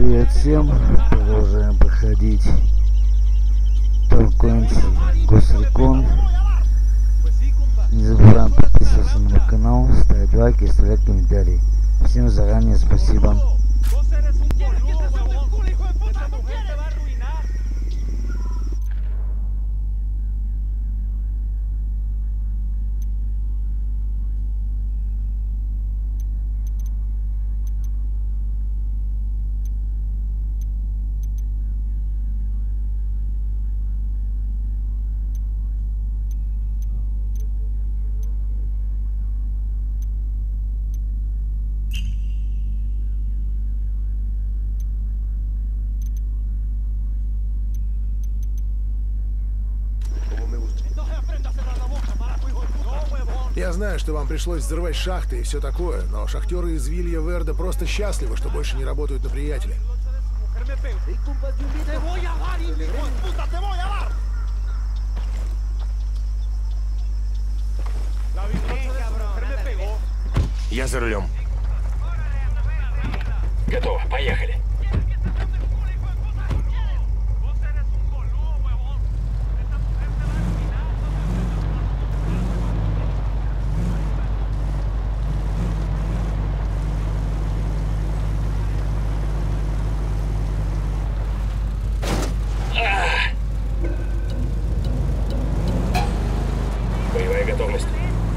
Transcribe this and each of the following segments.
Привет всем, продолжаем проходить Tom Clancy Ghost Recon. Не забываем подписываться на мой канал, ставить лайки и оставлять комментарии. Всем заранее спасибо. Я знаю, что вам пришлось взрывать шахты и все такое, но шахтеры из Вилья Верде просто счастливы, что больше не работают на приятеля. Я за рулем. Готово, поехали. Боевая готовность.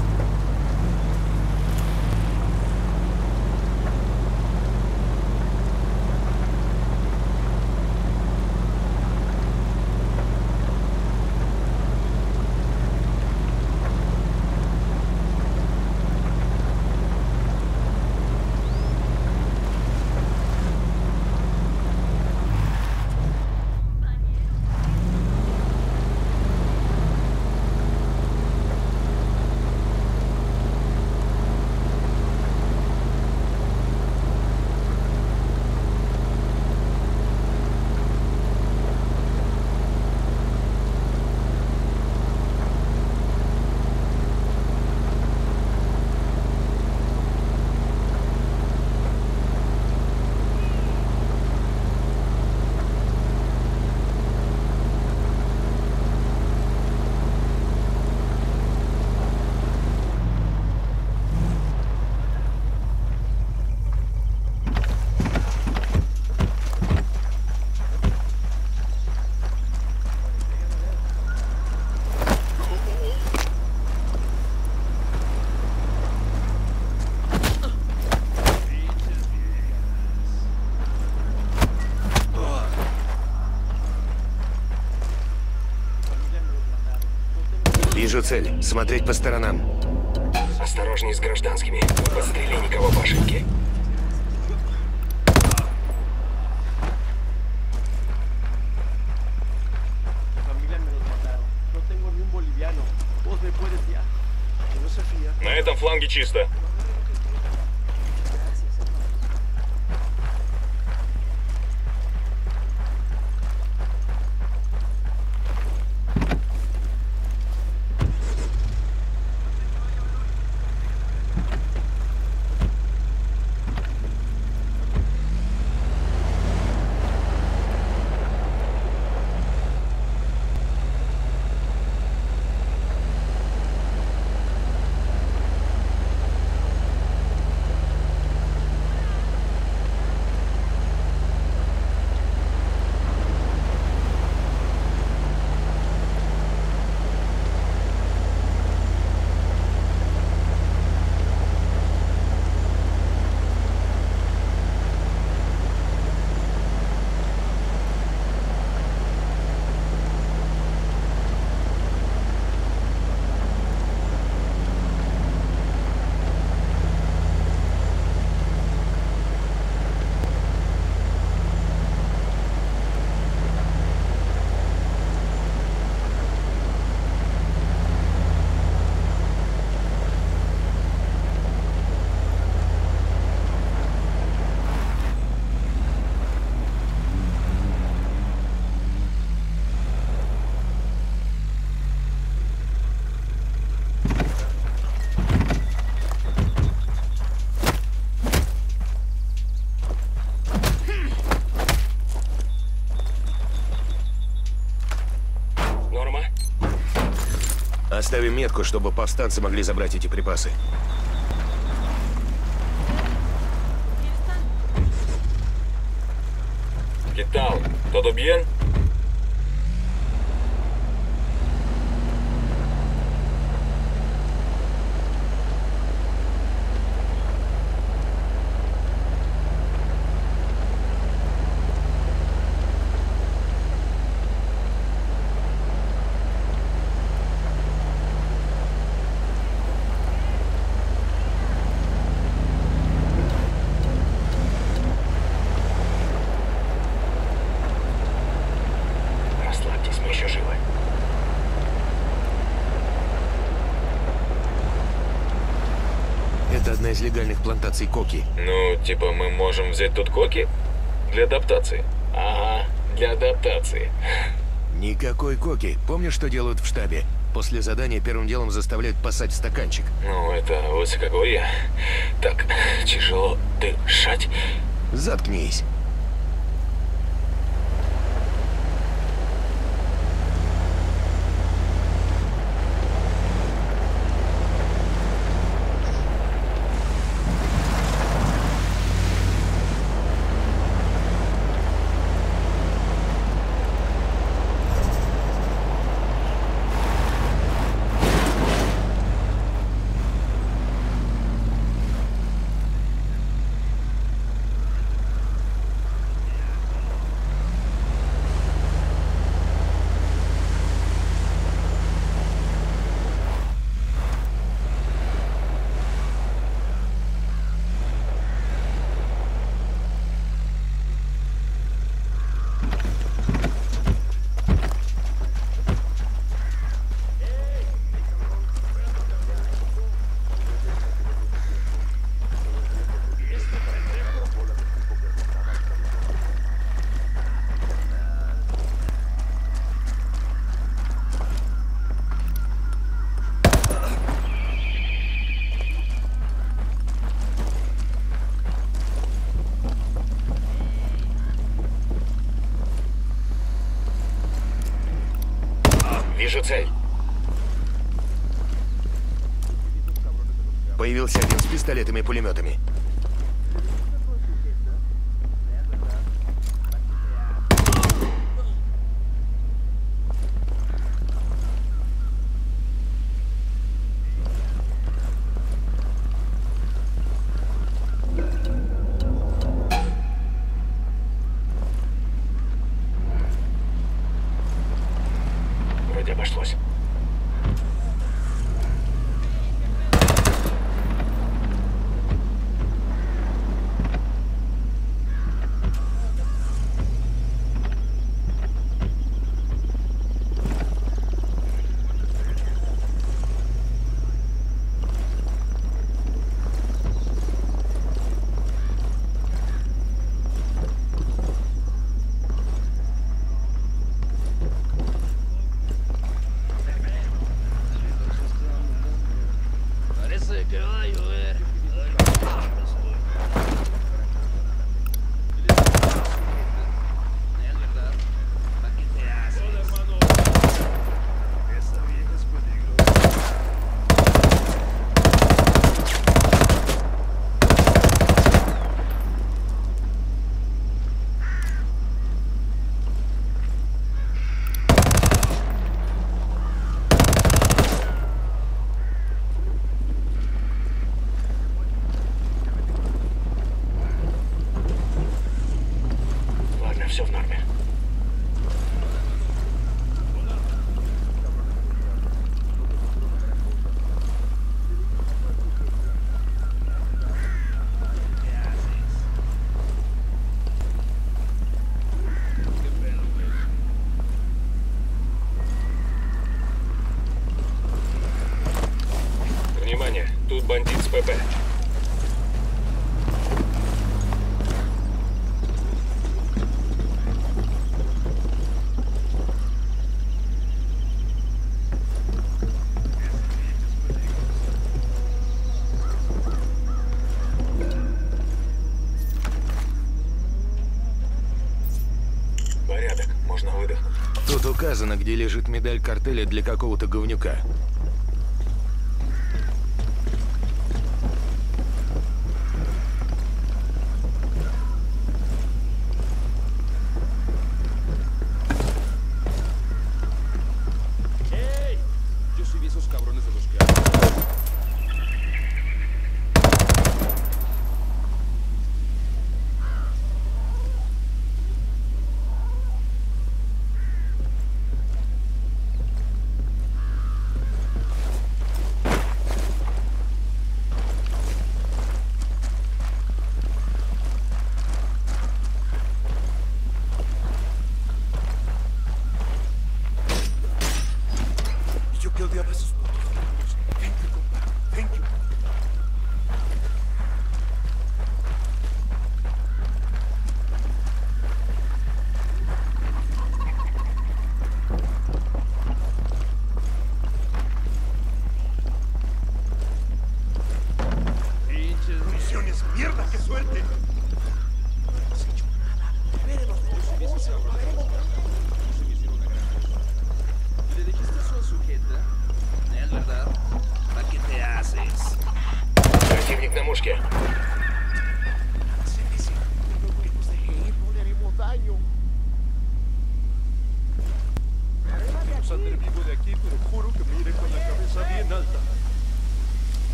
Вижу цель. Смотреть по сторонам. Осторожней с гражданскими. Подстрели никого по ошибке. На этом фланге чисто. Оставим метку, чтобы повстанцы могли забрать эти припасы. ¿Qué tal? ¿Todo bien? Расслабьтесь, мы еще живы. Это одна из легальных плантаций коки. Ну, типа мы можем взять тут коки? Для адаптации. Ага, для адаптации. Никакой коки. Помнишь, что делают в штабе? После задания первым делом заставляют поссать в стаканчик. Ну, это высокогорье. Так, тяжело дышать. Заткнись. Вижу цель. Появился один с пистолетами и пулеметами. Вроде обошлось. Que va a llover. Все в норме. Внимание, тут бандит с ПП. Порядок, можно выдохнуть. Тут указано, где лежит медаль картеля для какого-то говнюка.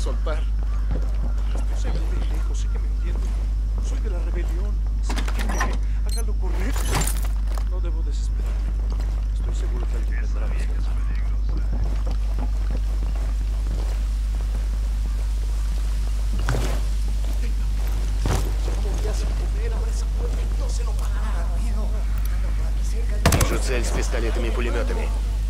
soltar. Estoy muy lejos, sé que me entienden. Soy de la rebelión. Sígueme, haga lo correcto. No debo desesperarme. Estoy seguro que alguien vendrá a rescatarme. Вижу цель с пистолетами и пулеметами.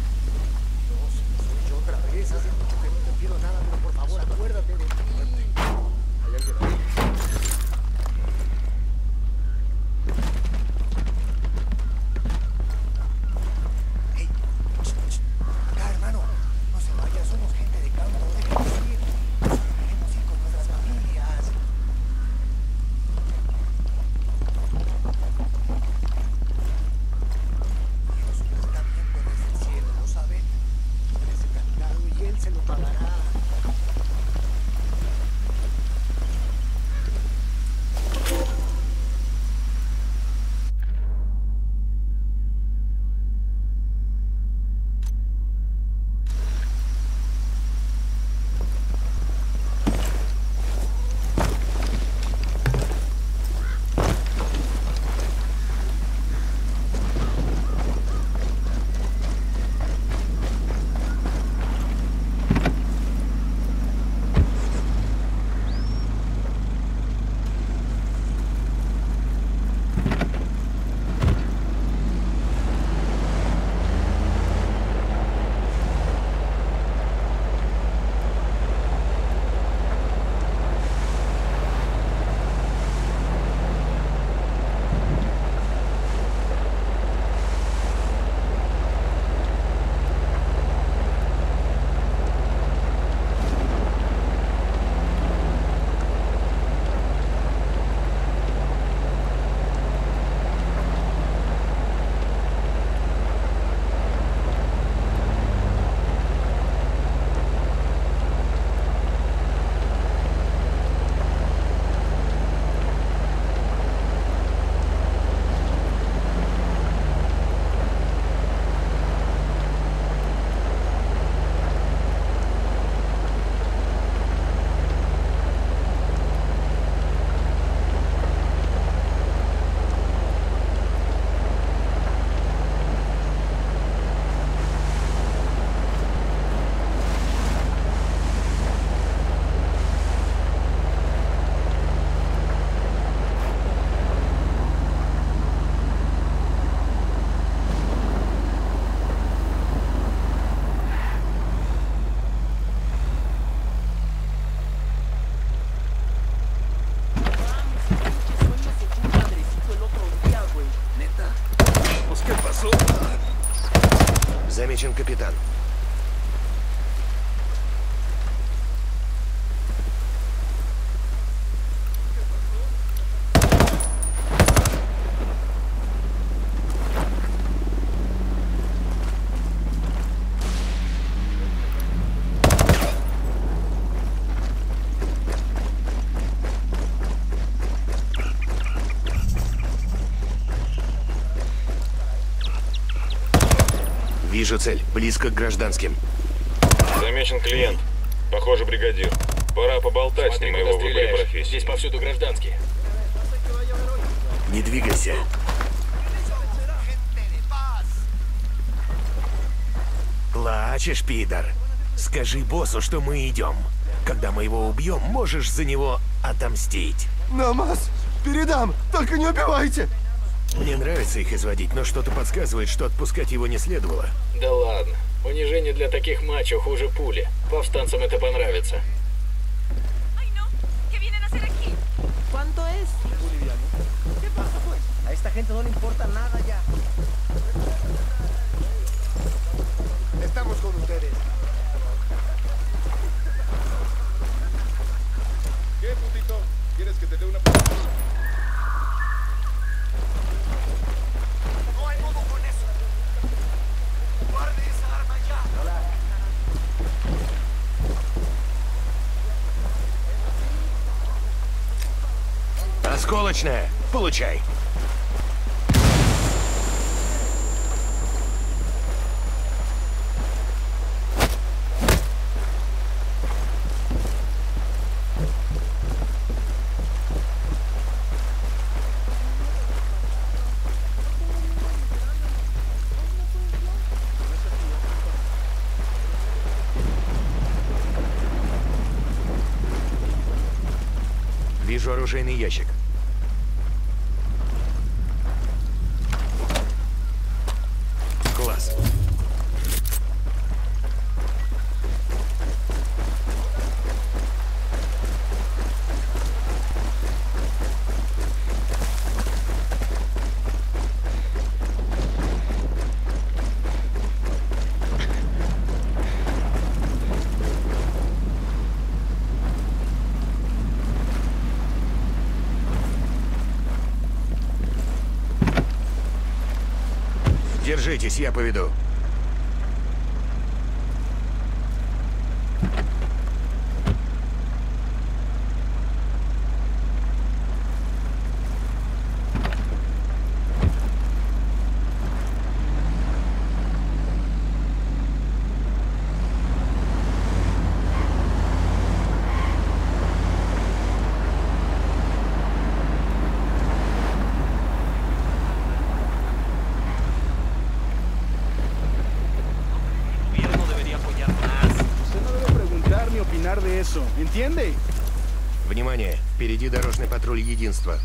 Замечен капитан. Вижу цель. Близко к гражданским. Замечен клиент. Похоже, бригадир. Пора поболтать. Смотри, с ним о его выборе профессии. Здесь повсюду гражданские. Не двигайся. Плачешь, пидор. Скажи боссу, что мы идем. Когда мы его убьем, можешь за него отомстить. Намаз! Передам! Только не убивайте! Мне нравится их изводить, но что-то подсказывает, что отпускать его не следовало. Да ладно. Унижение для таких мачо хуже пули. Повстанцам это понравится. ¿Cuánto es? Boliviano. ¿Qué pasa, pues? A esta gente no le importa nada ya. Estamos con ustedes. ¿Qué, putito? ¿Quieres que te dé una... No hay modo con eso. Guarde esa arma ya. Hola. Осколочная. Получай. Вижу оружейный ящик. Класс. Держитесь, я поведу. De eso, ¿entiende? Внимание! Впереди дорожный патруль Единства.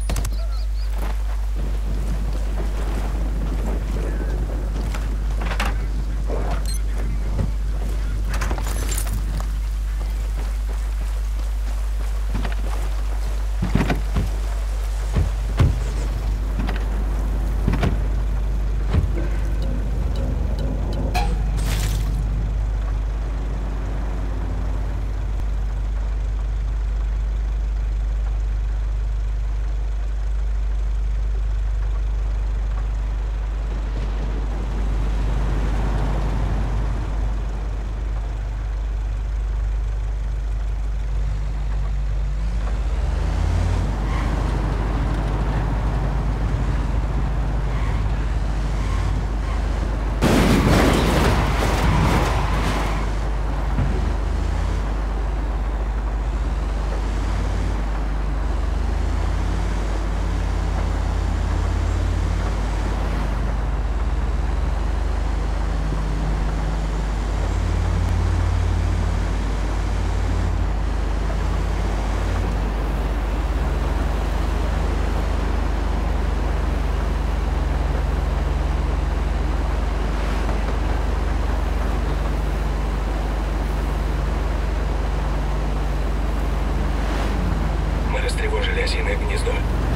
Растревожили осиное гнездо.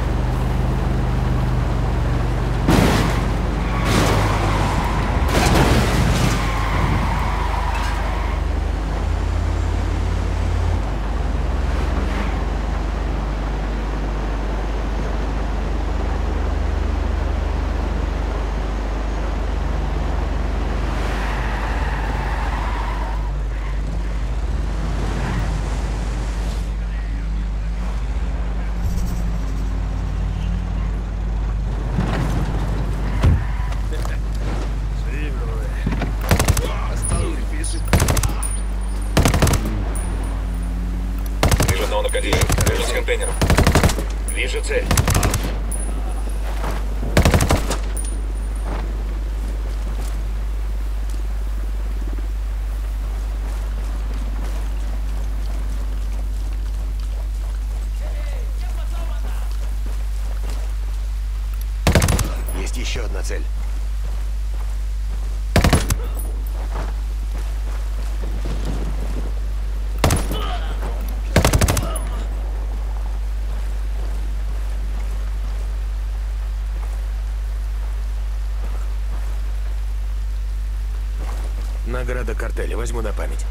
Рядом с контейнером. Вижу цель. Есть еще одна цель. Награда картеля. Возьму на память.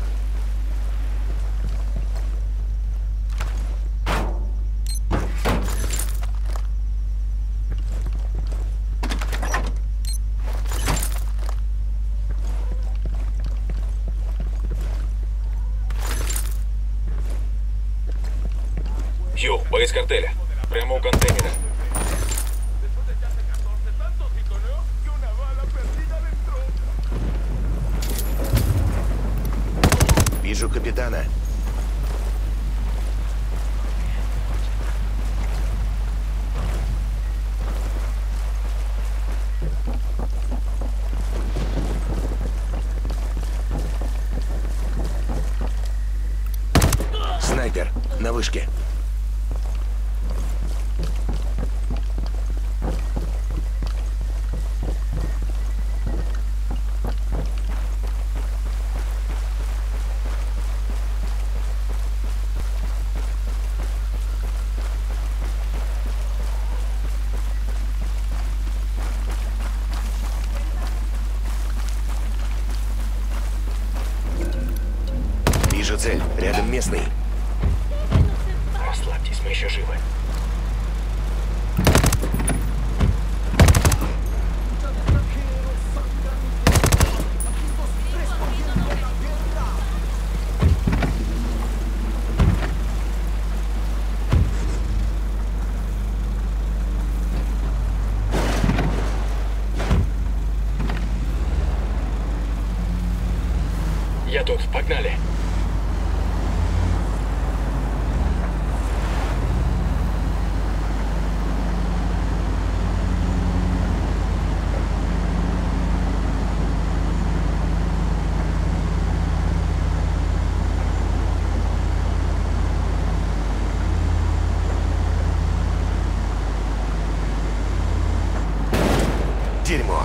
Ю, боец картеля. Прямо у контейнера. Вижу капитана. Снайпер на вышке. цель. Рядом местный. Расслабьтесь, мы еще живы. Я тут, погнали. Дерьмо.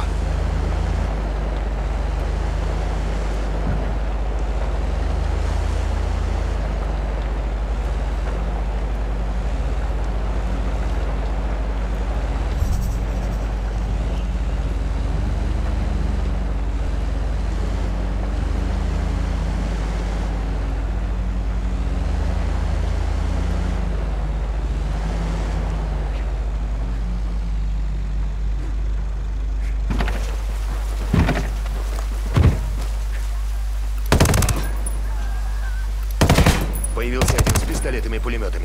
Появился один с пистолетами и пулеметами.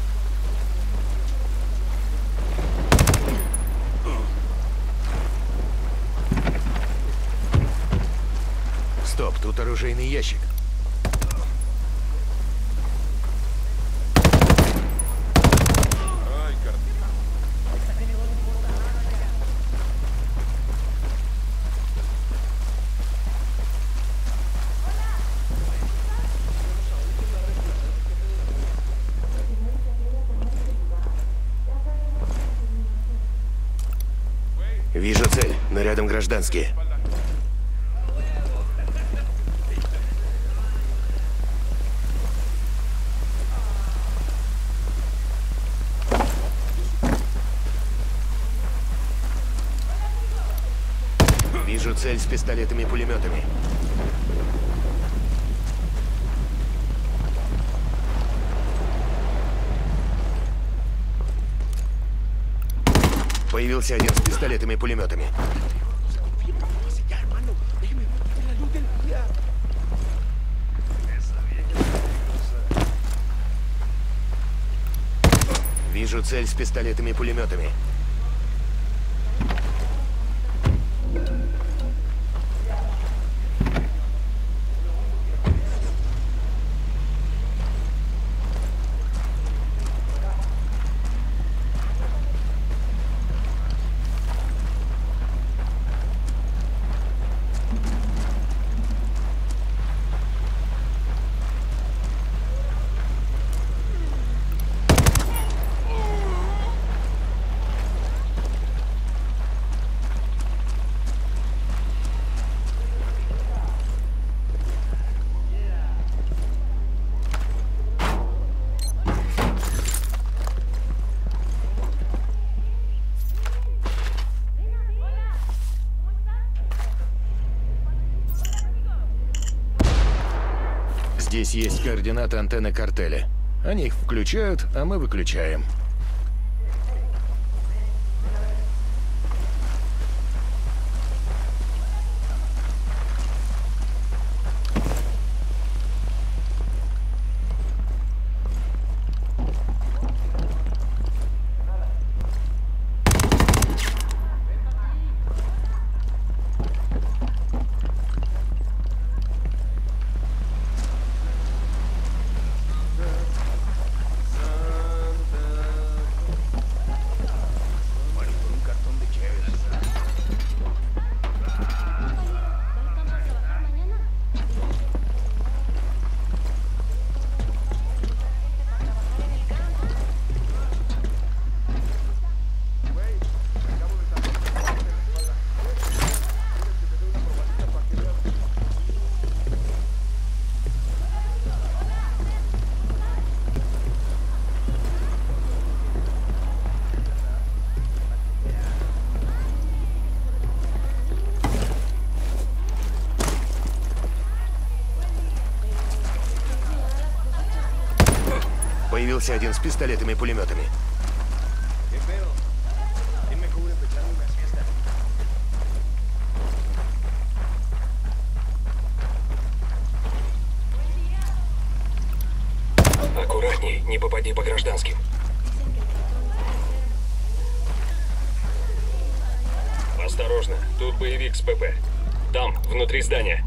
Стоп, тут оружейный ящик. Вижу цель, но рядом гражданские. Вижу цель с пистолетами и пулеметами. Появился один с пистолетами и пулеметами. Вижу цель с пистолетами и пулеметами. Здесь есть координаты антенны картеля. Они их включают, а мы выключаем. Появился один с пистолетами и пулеметами. Аккуратней, не попади по гражданским. Осторожно, тут боевик с ПП. Там, внутри здания.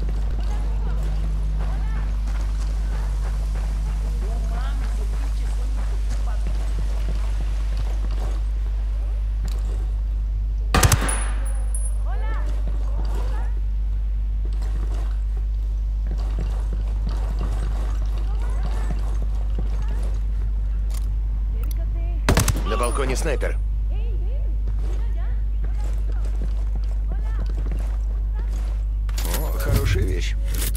На балконе снайпер. О, хорошая вещь.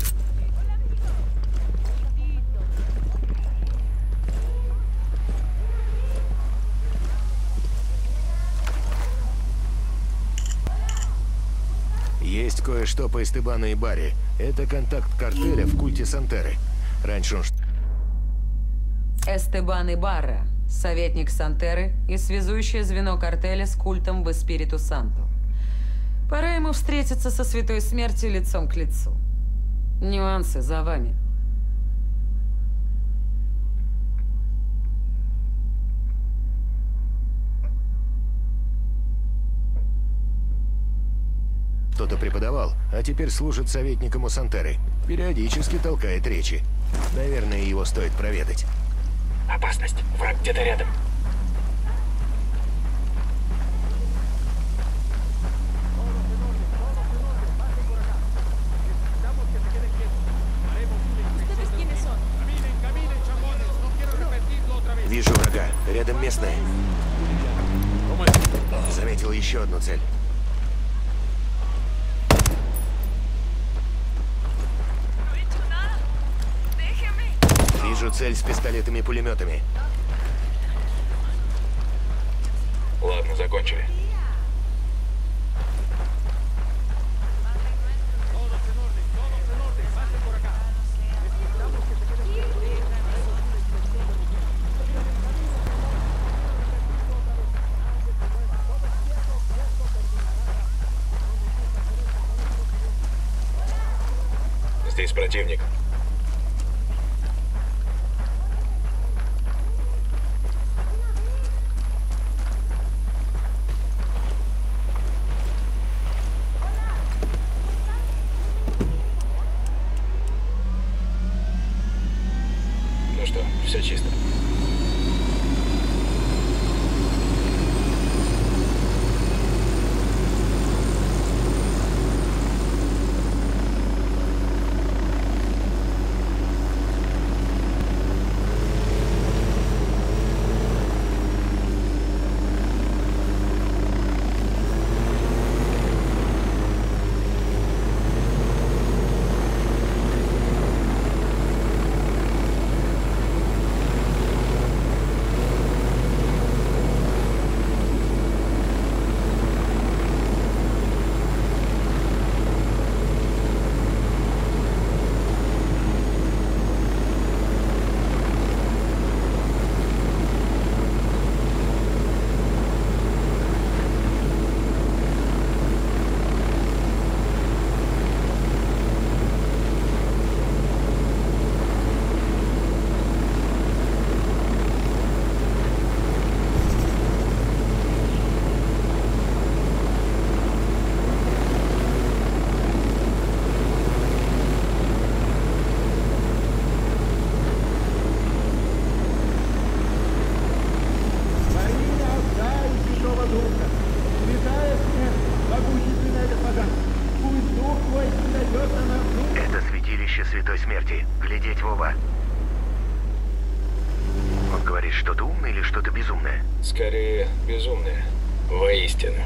Есть кое-что по Эстебану и Барри. Это контакт картеля в культе Сантеры. Раньше он... Эстебан Ибарра, советник Сантеры и связующее звено картеля с культом в Эспириту Санту. Пора ему встретиться со Святой Смертью лицом к лицу. Нюансы за вами. Кто-то преподавал, а теперь служит советником у Сантеры. Периодически толкает речи. Наверное, его стоит проведать. Опасность. Враг где-то рядом. Вижу врага. Рядом местные. Заметил еще одну цель. Вижу цель с пистолетами и пулеметами. Ладно, закончили. Здесь противник. Ну что, все чисто. Это святилище Святой Смерти. Глядеть в оба. Он говорит что-то умное или что-то безумное? Скорее, безумное. Воистину.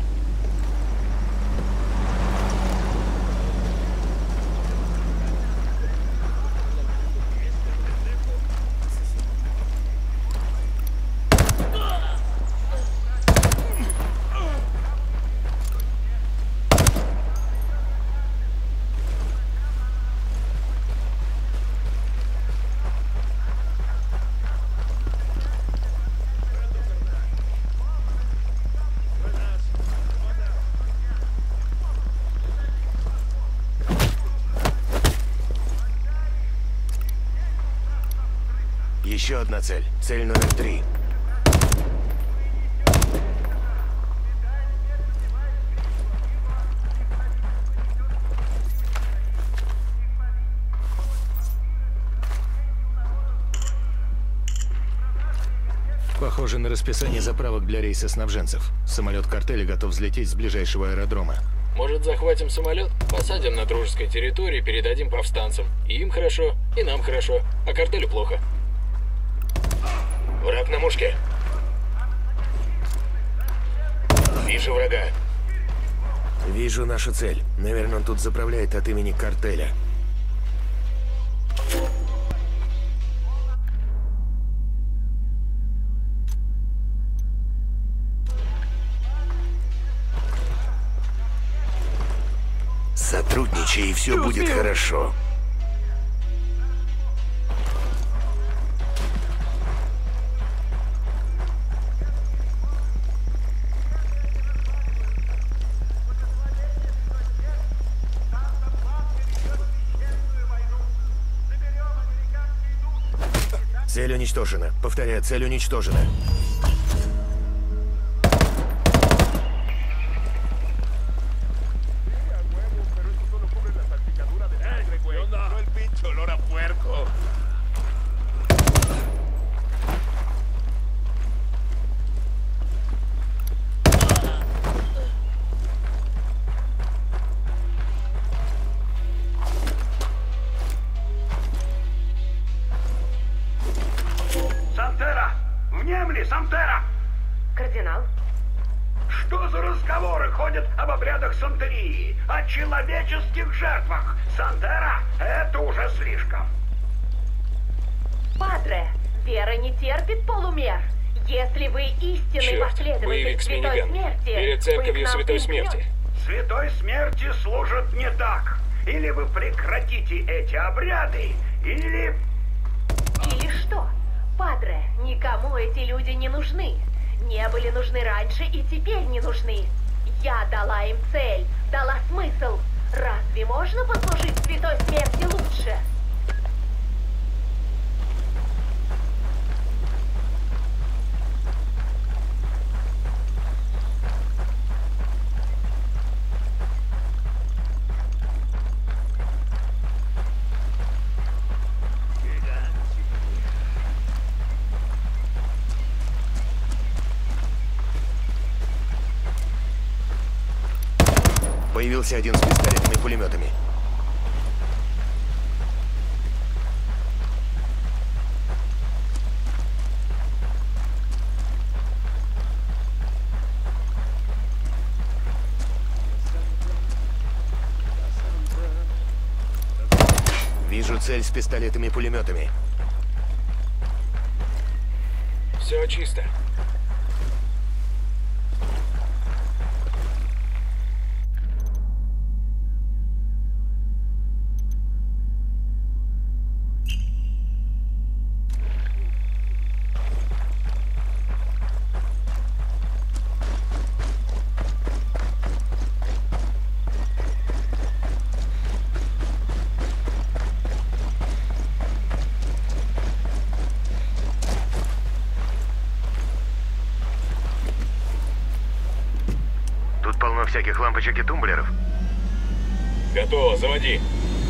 еще одна цель. Цель номер 3. Похоже на расписание заправок для рейса снабженцев. Самолет картеля готов взлететь с ближайшего аэродрома. Может, захватим самолет, посадим на дружеской территории, передадим повстанцам. И им хорошо, и нам хорошо, а картелю плохо. Враг на мушке. Вижу врага. Вижу нашу цель. Наверное, он тут заправляет от имени картеля. Сотрудничай, и все будет хорошо. Цель уничтожена. Повторяю, цель уничтожена. Сантера! Внемли, Сантера! Кардинал? Что за разговоры ходят об обрядах сантерии, о человеческих жертвах? Сантера, это уже слишком. Падре, вера не терпит полумер. Если вы истинный Черт, последователь боевик с Святой миниганом. Смерти, Перед вы церковью к нам Святой Смерти. придете. Святой Смерти служат не так. Или вы прекратите эти обряды, или... Или что? Падре, никому эти люди не нужны. Не были нужны раньше и теперь не нужны. Я дала им цель, дала смысл. Разве можно послужить Святой Смерти лучше? Появился один с пистолетами и пулеметами. Вижу цель с пистолетами и пулеметами. Все чисто. Тут полно всяких лампочек и тумблеров. Готово, заводи.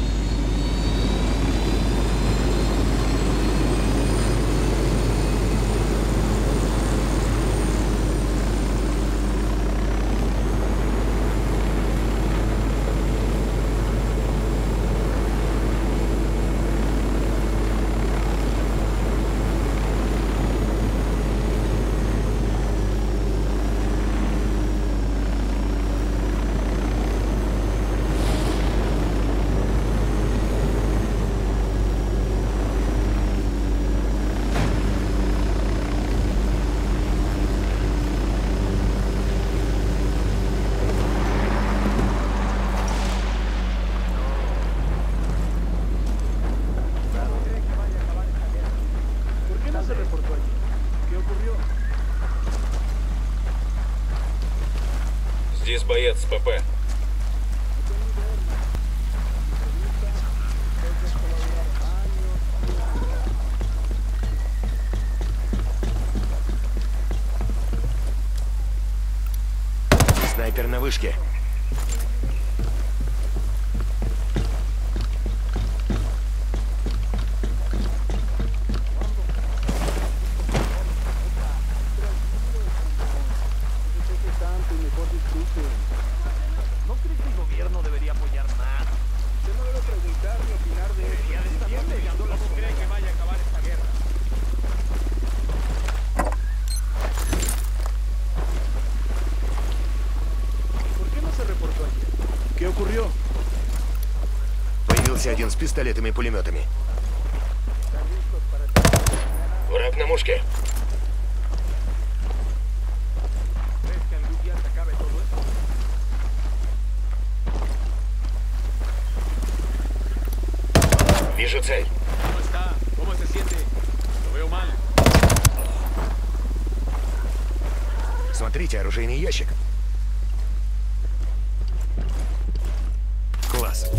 ¿Por qué no se reportó allí? ¿Qué ocurrió? Здесь боец с ПП. на вышке. ¿Qué ocurrió? Появился один с пистолетами и пулеметами. Враг на мушке. Вижу цель. Смотрите, оружейный ящик. Класс.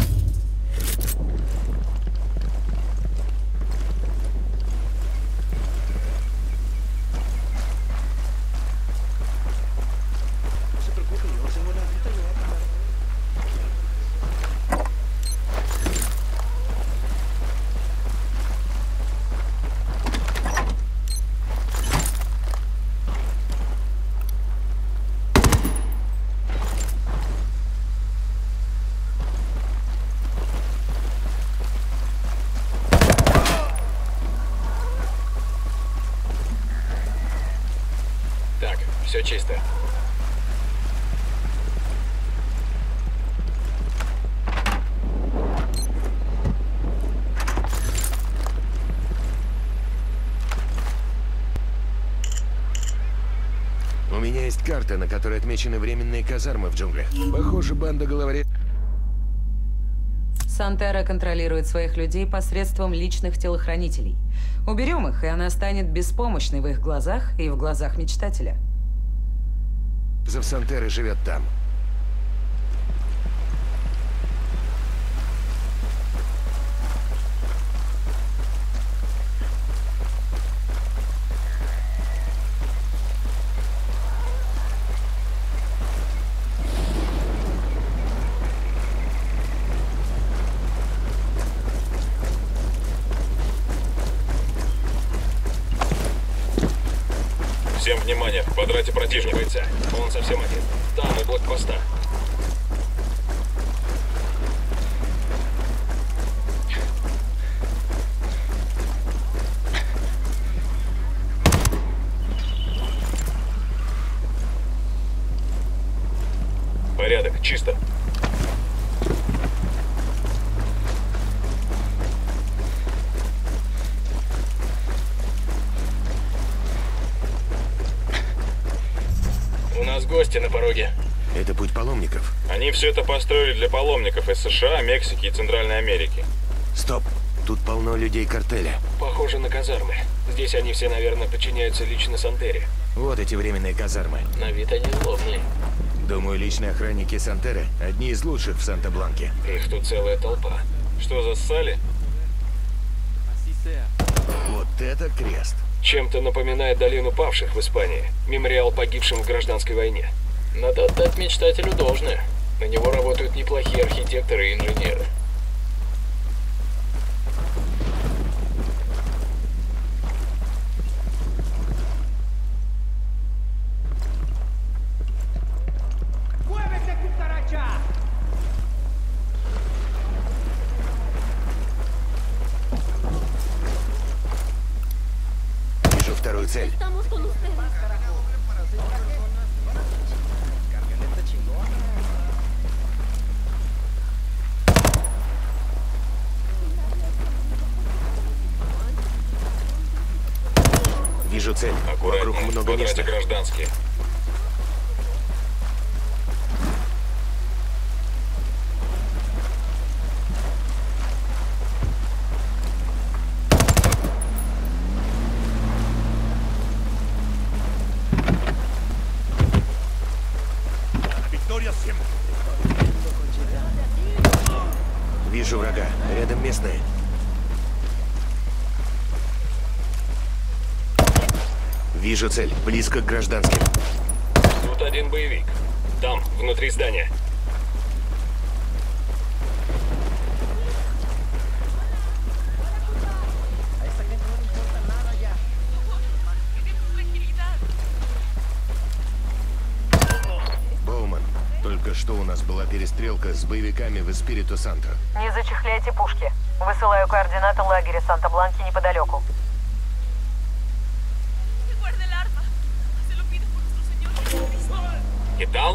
Так, все чисто. У меня есть карта, на которой отмечены временные казармы в джунглях. Похоже, банда главарей... Сантера контролирует своих людей посредством личных телохранителей. Уберем их, и она станет беспомощной в их глазах и в глазах мечтателя. Зов Сантеры живет там. Всем внимание, в квадрате противника. Он совсем один. Там у блокпоста. Порядок, чисто. У нас гости на пороге. Это путь паломников. Они все это построили для паломников из США, Мексики и Центральной Америки. Стоп. Тут полно людей картеля. Похоже на казармы. Здесь они все, наверное, подчиняются лично Сантере. Вот эти временные казармы. На вид они злобные. Думаю, личные охранники Сантеры одни из лучших в Санта-Бланке. Их тут целая толпа. Что, зассали? Вот это крест. Чем-то напоминает долину павших в Испании. Мемориал погибшим в гражданской войне. Надо отдать мечтателю должное. На него работают неплохие архитекторы и инженеры. Вижу вторую цель. Вижу цель. Вокруг Аккуратнее, много в квадрате места. гражданские. Вижу врага. Рядом местные. Вижу цель. Близко к гражданским. Тут один боевик. Там, внутри здания. Боуман, только что у нас была перестрелка с боевиками в Эспириту Санто. Не зачехляйте пушки. Высылаю координаты лагеря Санта-Бланки неподалеку. ¿Qué tal?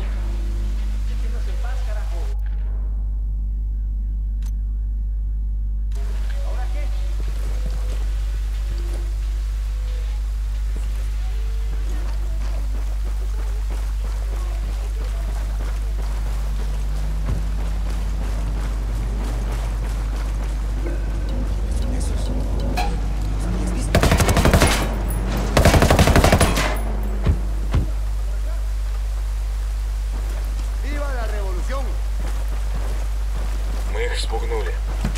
Мы их спугнули.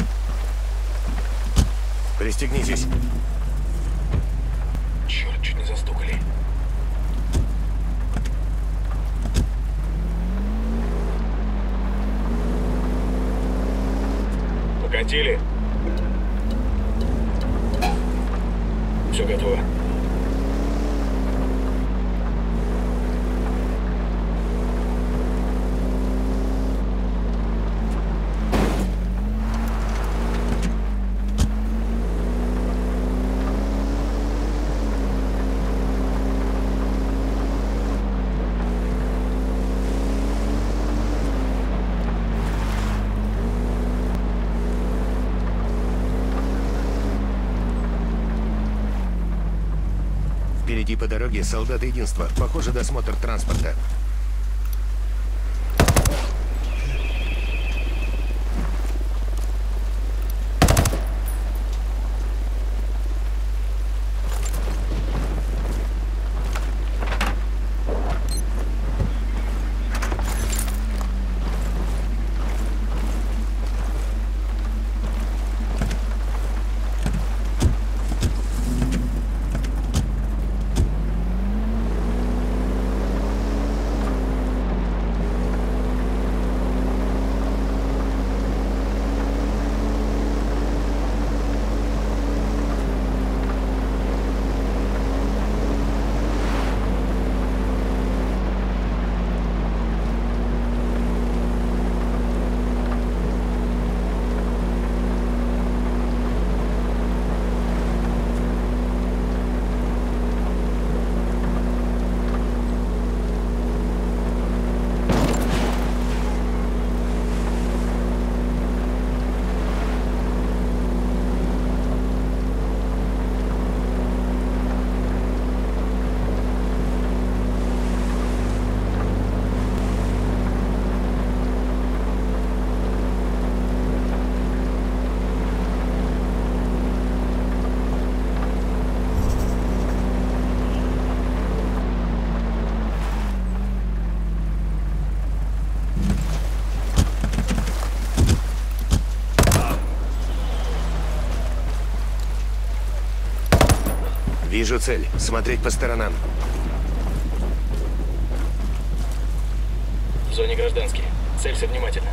Пристегнитесь. Черт, чуть не застукали. Покатили. Все готово. Впереди по дороге солдаты единства. Похоже, досмотр транспорта. Вижу цель. Смотреть по сторонам. В зоне гражданский. Целься внимательно.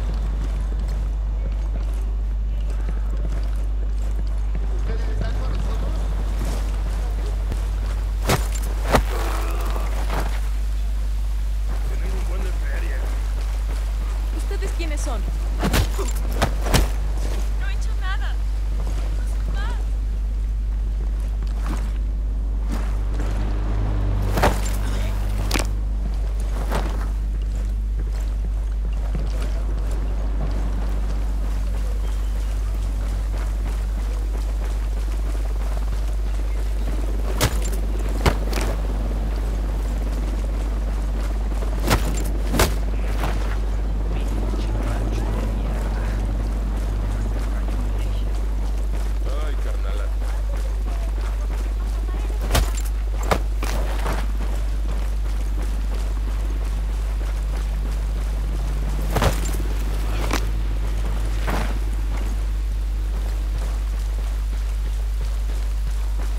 ¿Ustedes quiénes son? No he hecho nada.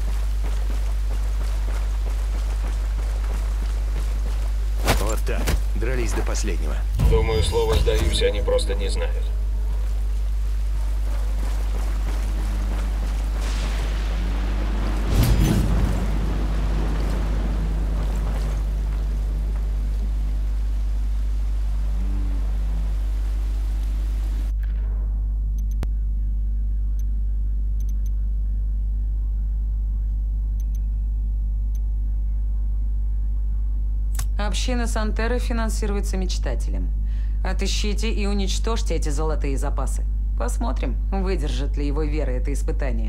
Вот так. Дрались до последнего. Думаю, слово «сдаюсь» они просто не знают. Община Сантеры финансируется мечтателем. Отыщите и уничтожьте эти золотые запасы. Посмотрим, выдержит ли его вера это испытание.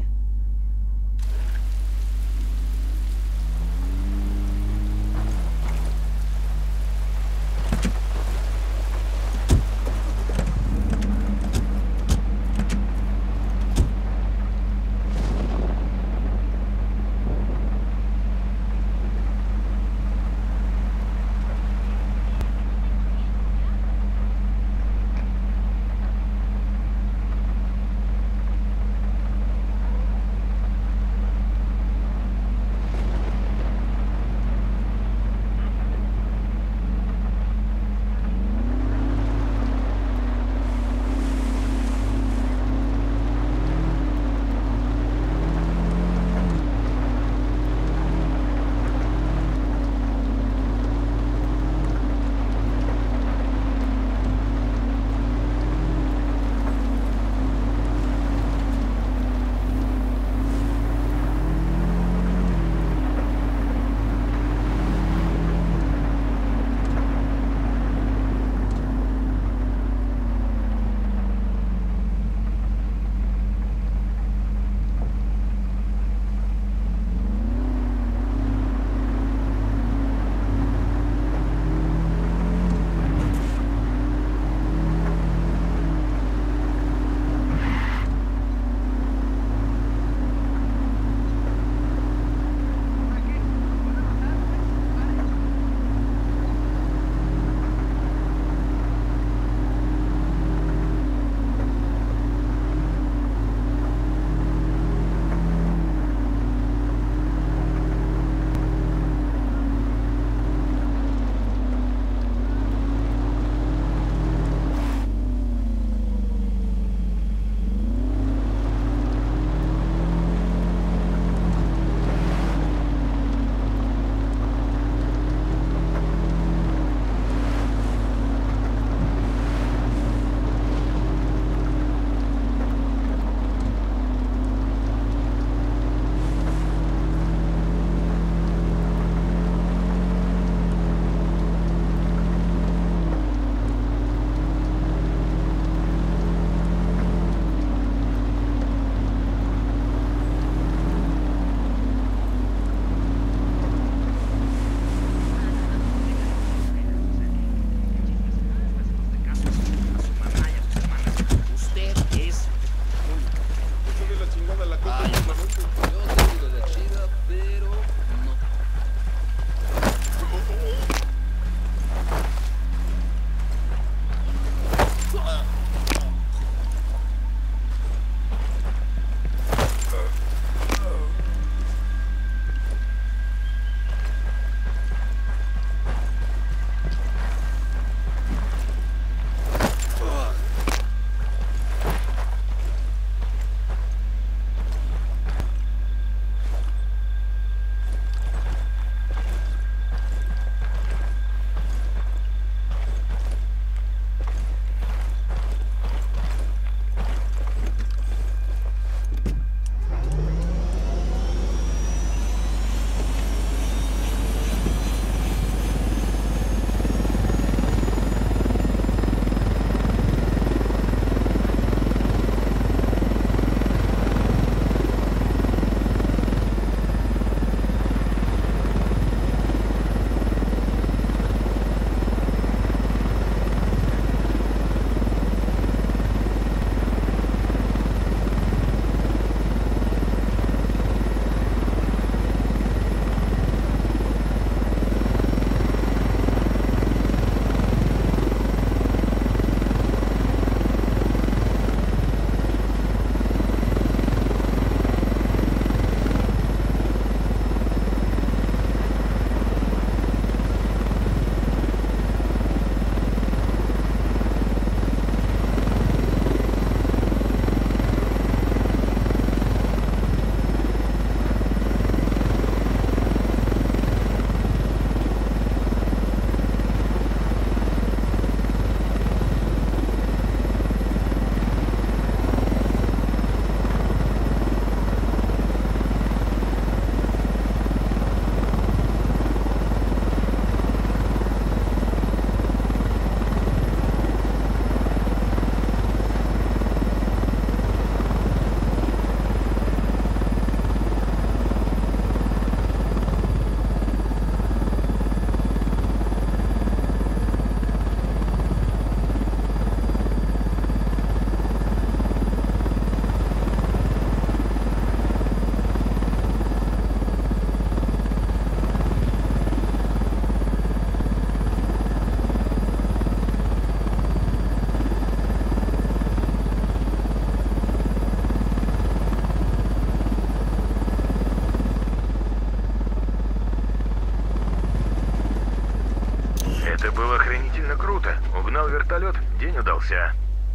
Это было охренительно круто. Угнал вертолет, день удался.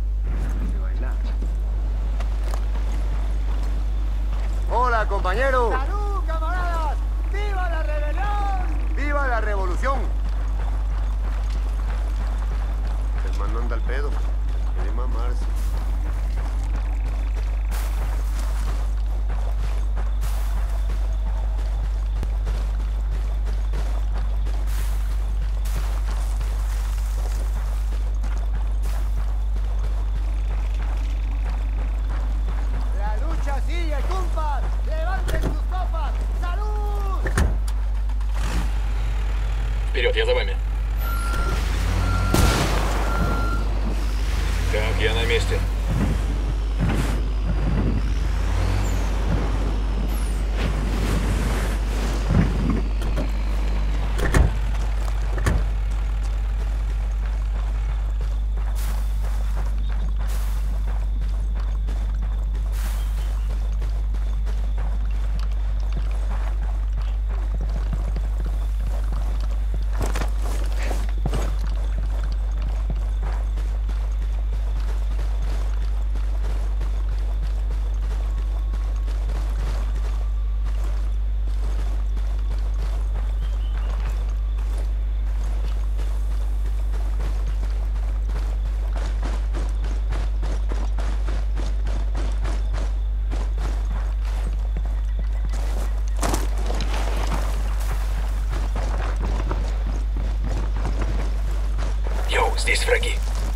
Hola, compañero. ¡Salud, camaradas! ¡Viva la rebelión! ¡Viva la revolución! El man no anda al pedo. Quiere mamarse. Вперед, я за вами. Так, я на месте. Здесь враги.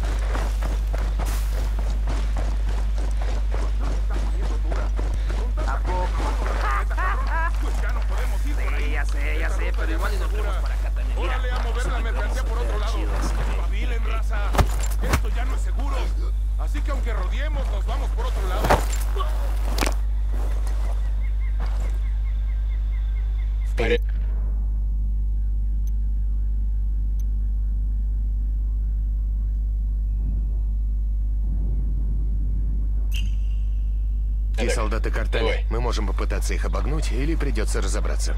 Ya sé, pero igual y nos vemos para acá también. Órale a mover la mercancía por otro lado. Espabilen, raza. Esto ya no es seguro. Así que aunque rodeemos, nos vamos por otro lado. И солдаты картеля. Давай. Мы можем попытаться их обогнуть, или придется разобраться.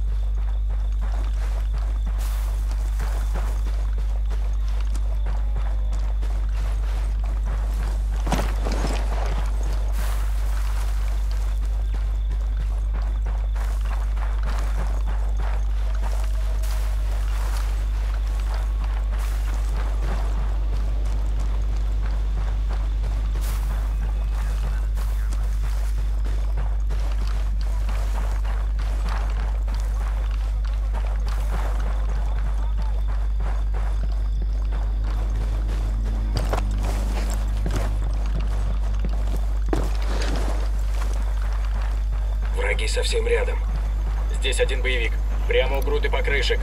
Враги совсем рядом. Здесь один боевик. Прямо у груды покрышек.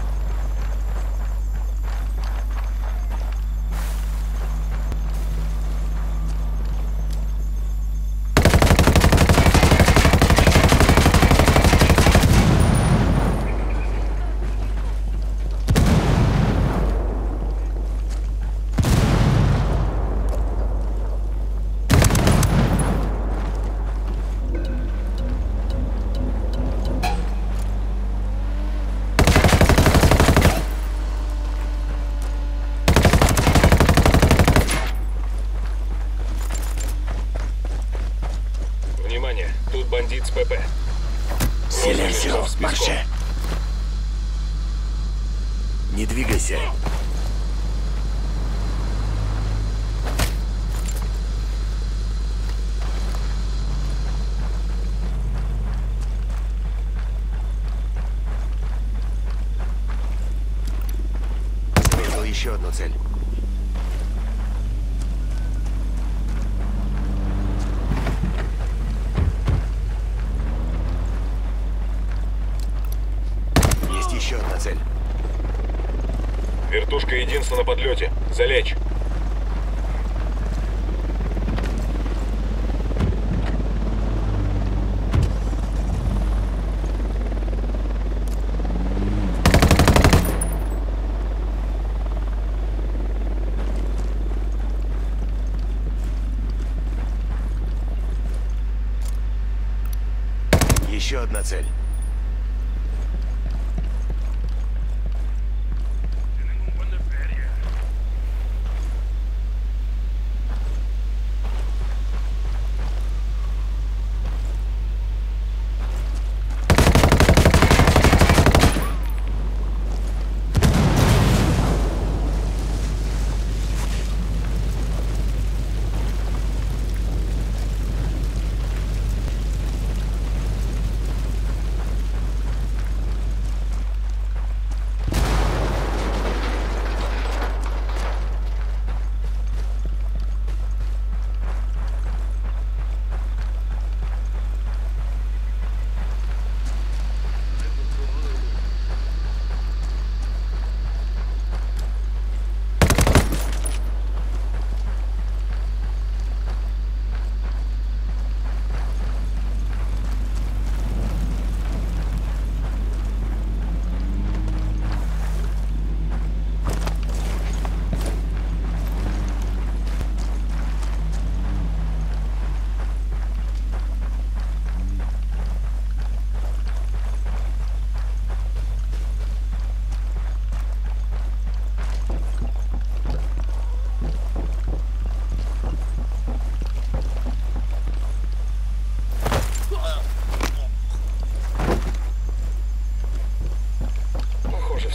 Внимание, тут бандит с ПП. Силенсио, марше. Не двигайся. Встретил еще одну цель. Есть еще одна цель. Вертушка единство на подлете. Залечь. Еще одна цель.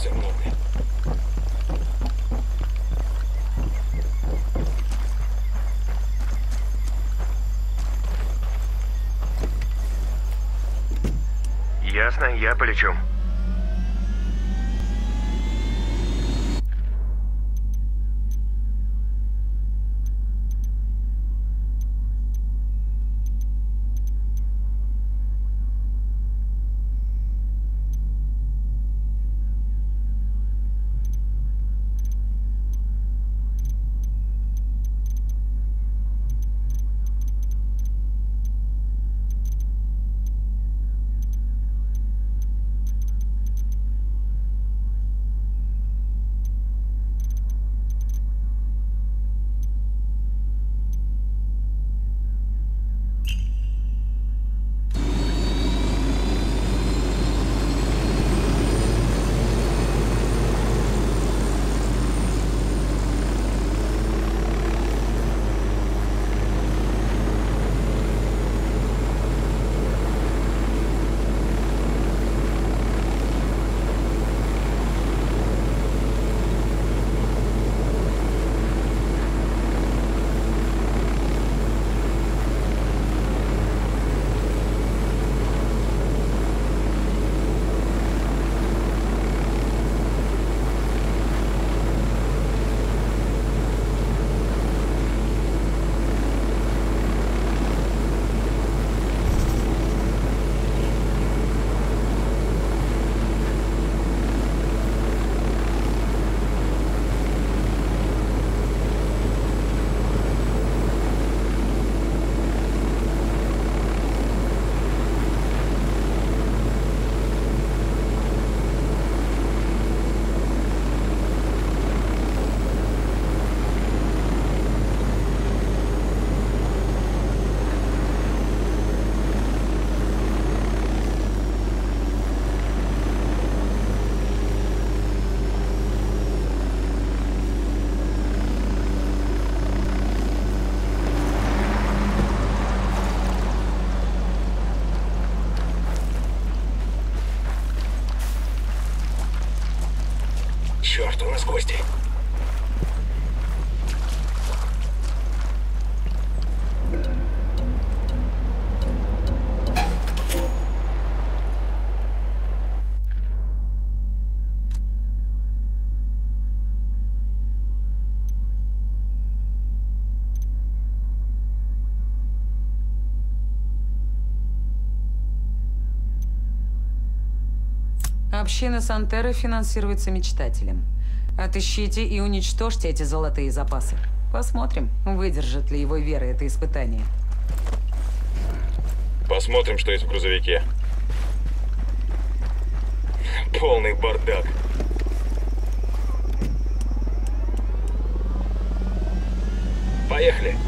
офицер главный. Ясно, я полечу. Черт, у нас гости. Община Сантеры финансируется мечтателем. Отыщите и уничтожьте эти золотые запасы. Посмотрим, выдержит ли его вера это испытание. Посмотрим, что есть в грузовике. Полный бардак. Поехали.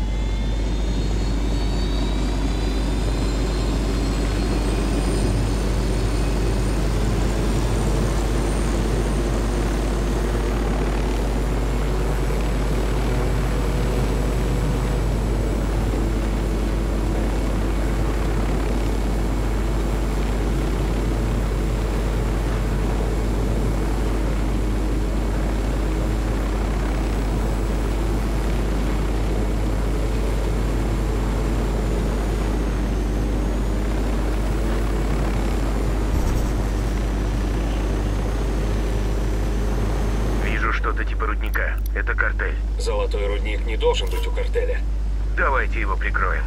Что-то типа рудника. Это картель. Золотой рудник не должен быть у картеля. Давайте его прикроем.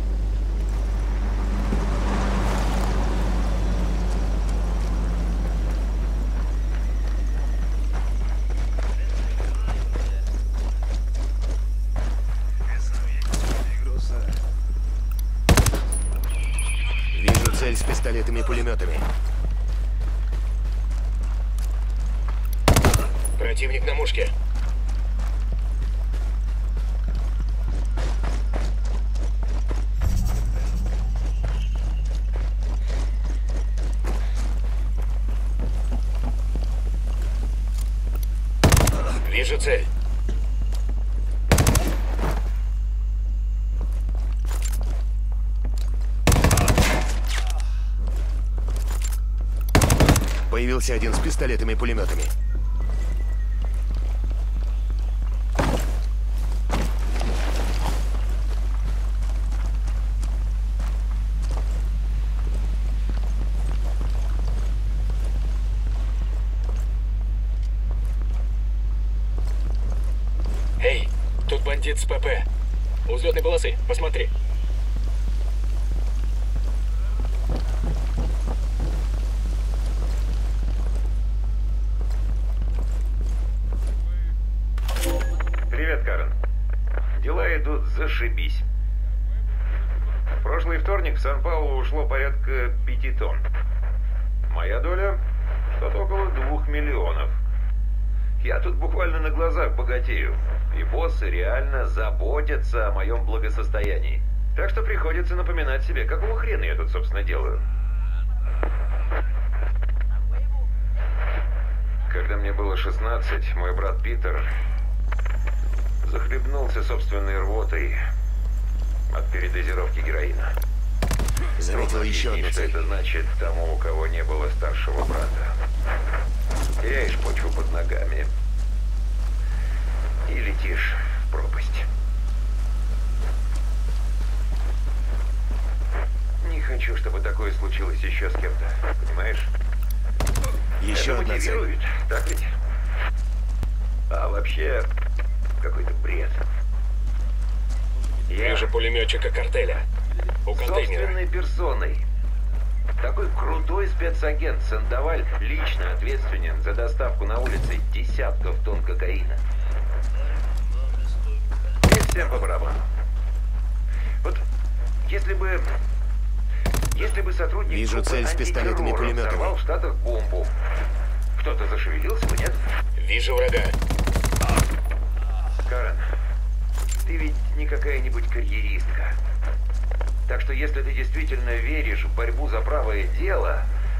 Вижу цель с пистолетами и пулеметами. Противник на мушке. Вижу цель. Появился Появился один с пистолетами и пулеметами. Эй, тут бандит с ПП. У взлетной полосы, посмотри. Привет, Карен. Дела идут зашибись. В прошлый вторник в Сан-Паулу ушло порядка 5 тонн. Моя доля что-то около 2 миллионов. Я тут буквально на глазах богатею. И боссы реально заботятся о моем благосостоянии. Так что приходится напоминать себе, какого хрена я тут, собственно, делаю. Когда мне было 16, мой брат Питер захлебнулся собственной рвотой от передозировки героина. Заметил еще одну цель. Что это значит тому, у кого не было старшего брата? Теряешь почву под ногами и летишь в пропасть. Не хочу, чтобы такое случилось еще с кем-то, понимаешь? Еще это одна мотивирует, цель. так ведь? А вообще, какой-то бред. Вижу пулеметчика картеля. У контейнера. Собственной персоной. Такой крутой спецагент Сандоваль лично ответственен за доставку на улице десятков тонн кокаина. И всем по барабану. Вот если бы сотрудник Вижу группы цель с пистолетами и антитеррора пулеметами. взорвал в Штатах бомбу, кто-то зашевелился бы, нет? Вижу врага. Карен, ты ведь не какая-нибудь карьеристка. Так что если ты действительно веришь в борьбу за правое дело,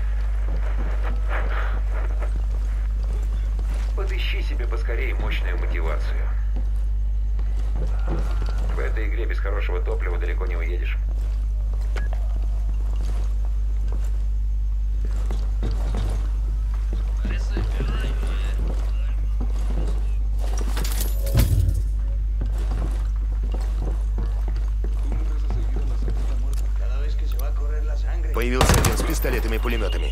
подыщи себе поскорее мощную мотивацию. В этой игре без хорошего топлива далеко не уедешь. Появился один с пистолетами и пулеметами.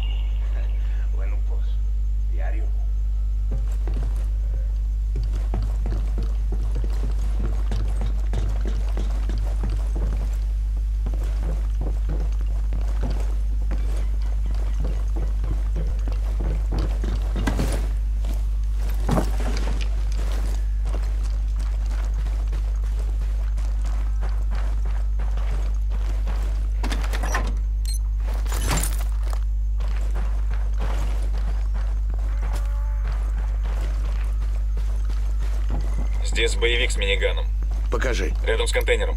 Здесь боевик с миниганом. Покажи. Рядом с контейнером.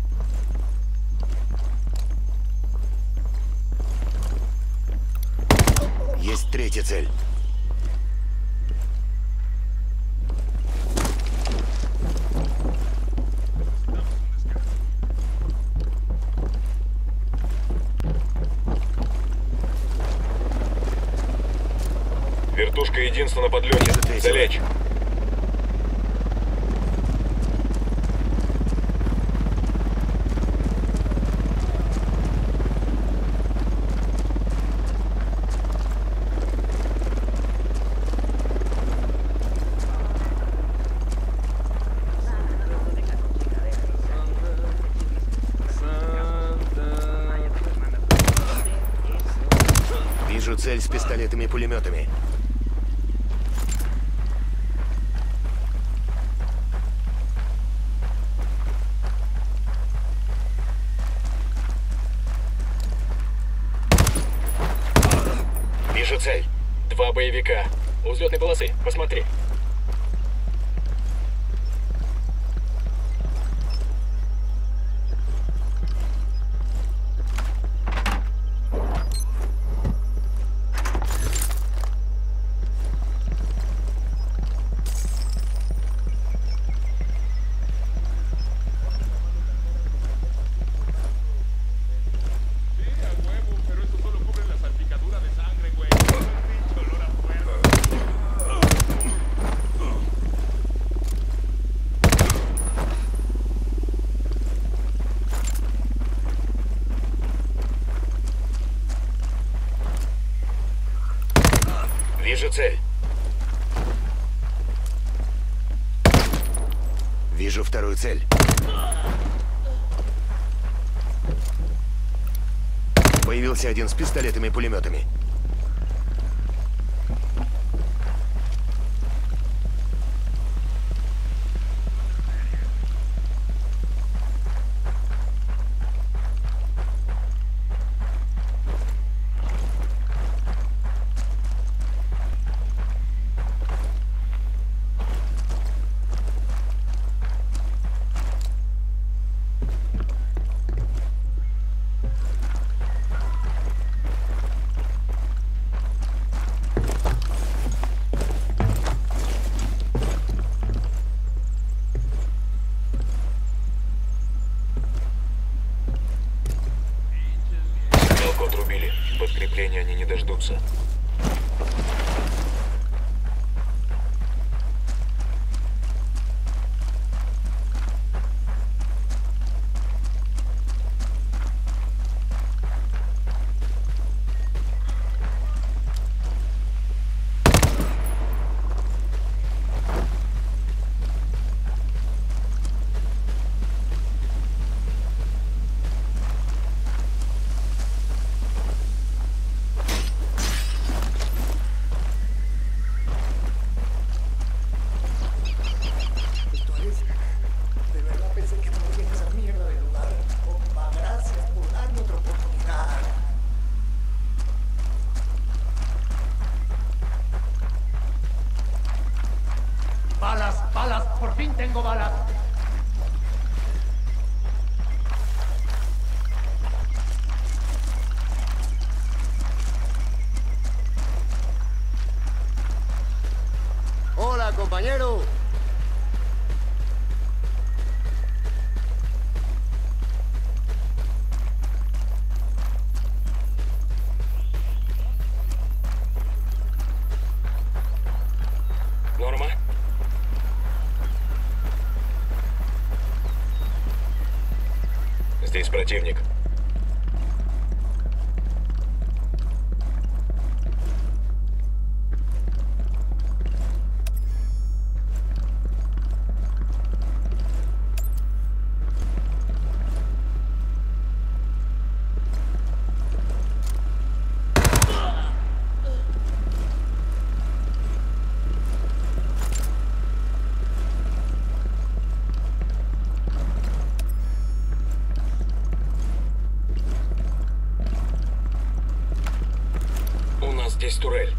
Есть третья цель. Вертушка единство на подлете. Залечь. Вижу цель с пистолетами и пулеметами. Вижу цель. 2 боевика. У взлетной полосы. Посмотри. Вижу цель. Вижу вторую цель. Появился один с пистолетами и пулеметами. Отрубили. Подкрепления они не дождутся. Por fin tengo balas. Hola, compañero. Норма? Здесь противник. Здесь турель.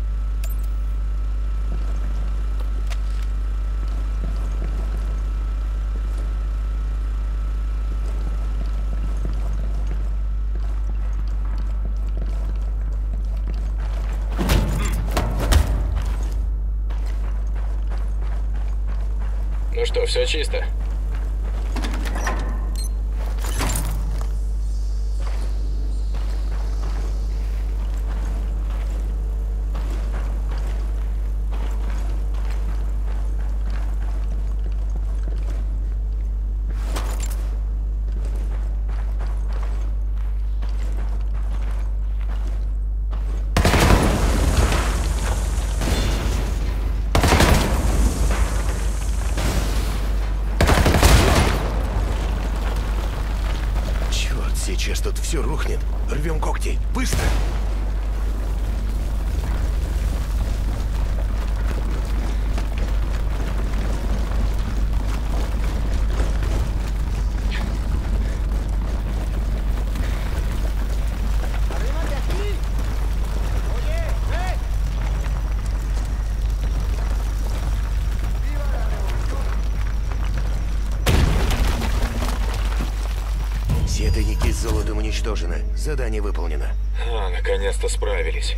Ну что, все чисто? Сейчас тут все рухнет. Рвем когти. Быстро! Все тайники с золотом уничтожены. Задание выполнено. Наконец-то справились.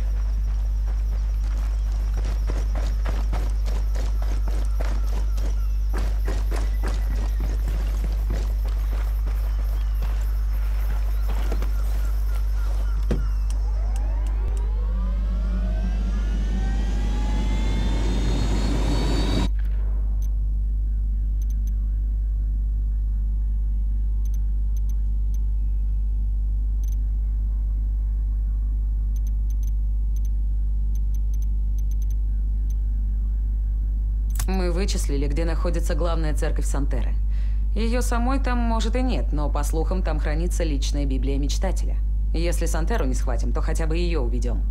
Мы вычислили, где находится главная церковь Сантеры. Ее самой там, может, и нет, но, по слухам, там хранится личная Библия Мечтателя. Если Сантеру не схватим, то хотя бы ее уведем.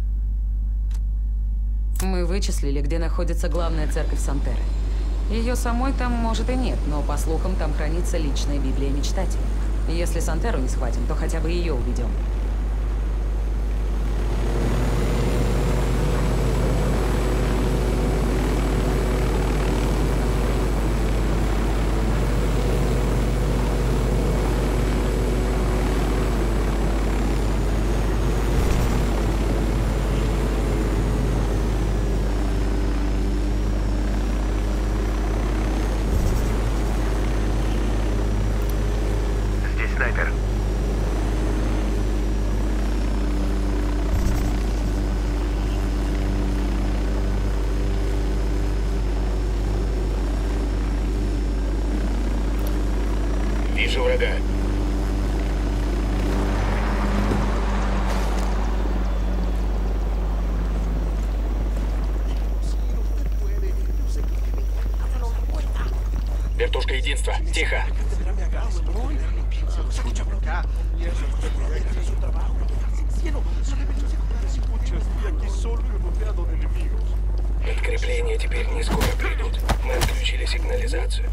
Мы вычислили, где находится главная церковь Сантеры. Ее самой там, может, и нет, но, по слухам, там хранится личная Библия Мечтателя. Если Сантеру не схватим, то хотя бы ее уведем. Снайпер. Вижу врага. Вертушка единства. Тихо. Подкрепления теперь не скоро придут. Мы отключили сигнализацию.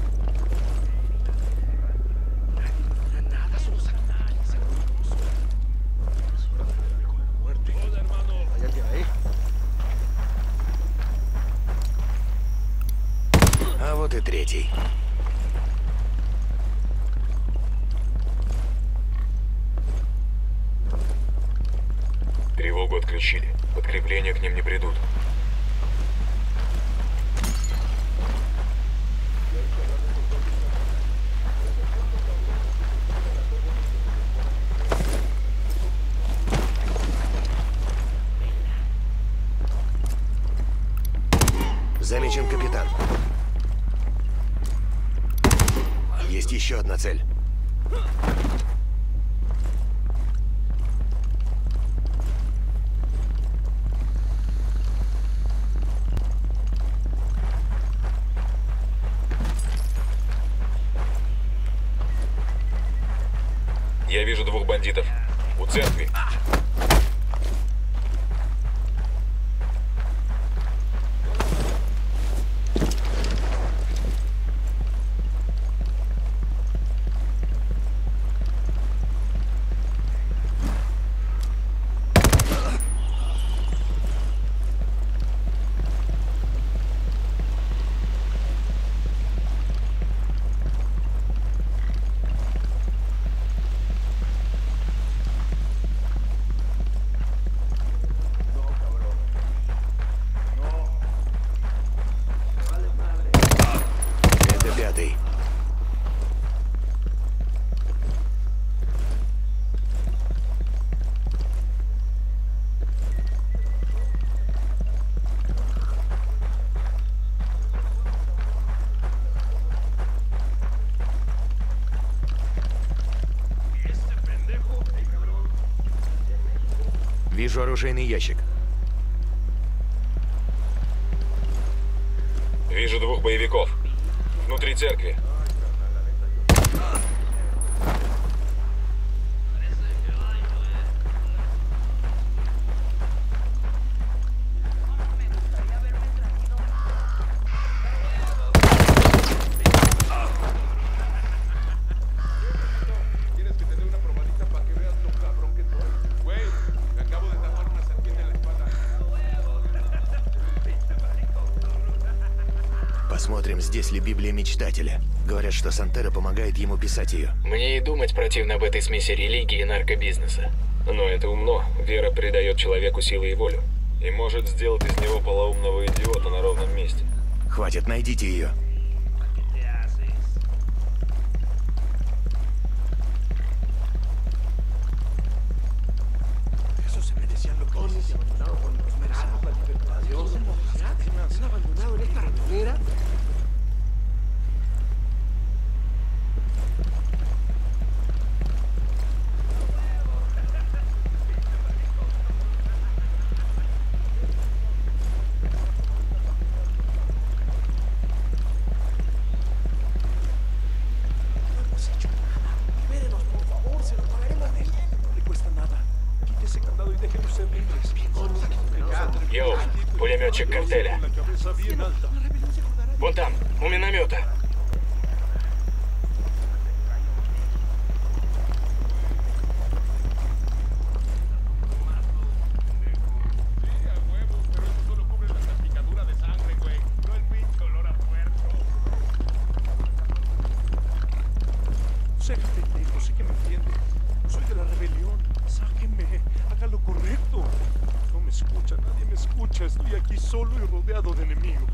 А вот и третий. Тревогу отключили. Подкрепления к ним не придут. Замечен капитан. Есть еще одна цель. Я вижу двух бандитов. У церкви. Вижу оружейный ящик. Вижу двух боевиков. Внутри церкви. Посмотрим, здесь ли Библия Мечтателя. Говорят, что Сантера помогает ему писать ее. Мне и думать противно об этой смеси религии и наркобизнеса. Но это умно. Вера придает человеку силы и волю. И может сделать из него полоумного идиота на ровном месте. Хватит, найдите ее. датчик картеля. Вон там, у миномета. Sé pendejo, sé que me entiende. Soy de la rebelión. Sáquenme. Haga lo correcto. No me escucha, nadie me escucha. Estoy aquí solo y rodeado de enemigos.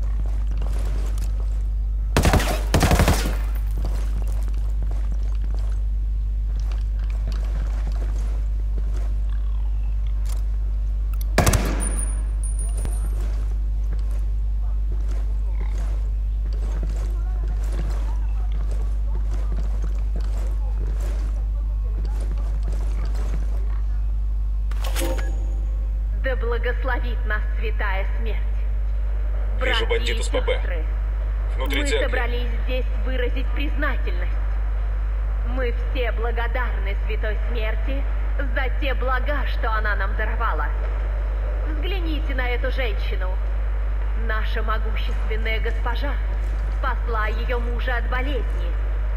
Да благословит нас святая смерть. Вижу бандитов с ПП. Внутри Мы церкви. собрались здесь выразить признательность. Мы все благодарны святой смерти за те блага, что она нам даровала. Взгляните на эту женщину. Наша могущественная госпожа спасла ее мужа от болезни.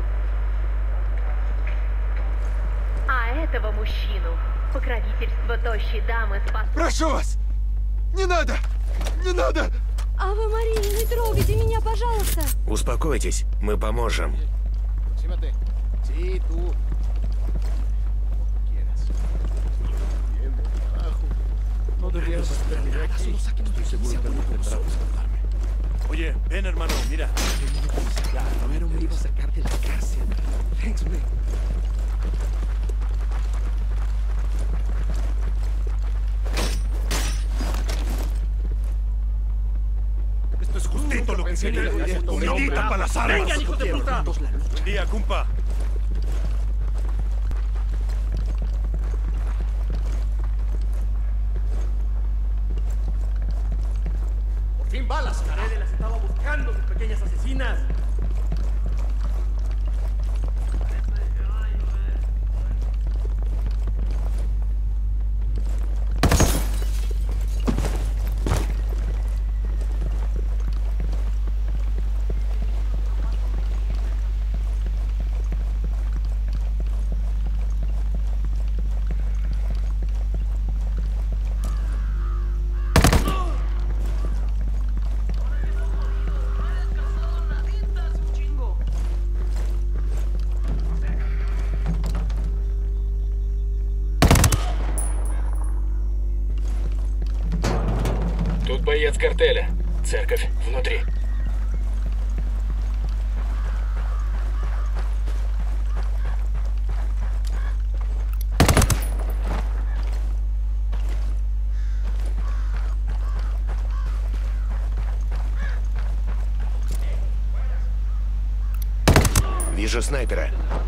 А этого мужчину покровительство тощей дамы спасло. Прошу вас! Не надо! Не надо! Ава Мария, не трогайте меня, пожалуйста! Успокойтесь, мы поможем. Sí, tú. No deberías hacer nada. Solo sáquenme. Estoy seguro que no tendrá que esconderme. Oye, ven, hermano, mira. Primero me iba a sacarte de la cárcel. Thanks, man. Esto es justito lo que quería. ¡Bendita para las armas! ¡Vengan, hijos de puta! Buen día, compa. Por fin balas, carajo. Las estaba buscando, mis pequeñas asesinas. Тут боец картеля. Церковь внутри. Вижу снайпера.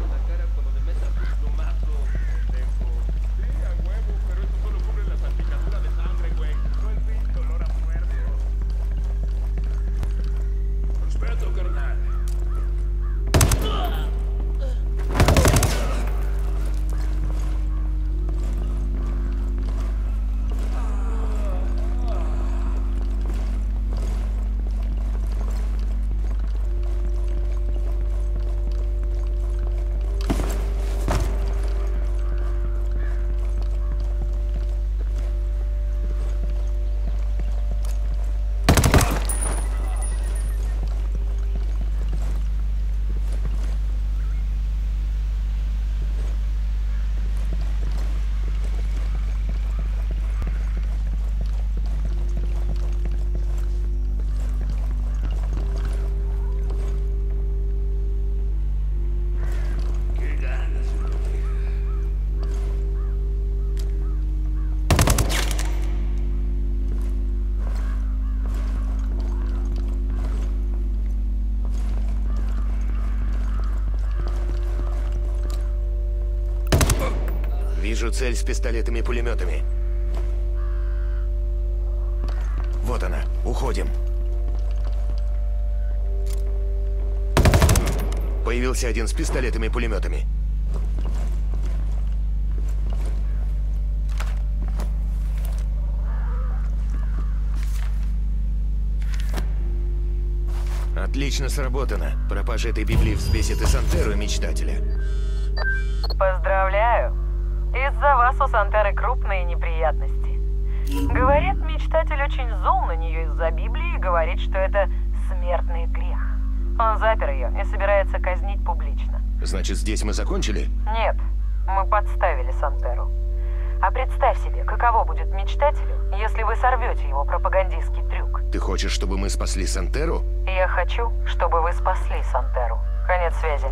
Вижу цель с пистолетами и пулеметами. Вот она. Уходим. Появился один с пистолетами и пулеметами. Отлично сработано. Пропажа этой Библии взбесит и Сантеру, и Мечтателя. Поздравляю. Из-за вас у Сантеры крупные неприятности. Говорят, Мечтатель очень зол на нее из-за Библии и говорит, что это смертный грех. Он запер ее и собирается казнить публично. Значит, здесь мы закончили? Нет, мы подставили Сантеру. А представь себе, каково будет Мечтателю, если вы сорвете его пропагандистский трюк. Ты хочешь, чтобы мы спасли Сантеру? Я хочу, чтобы вы спасли Сантеру. Конец связи.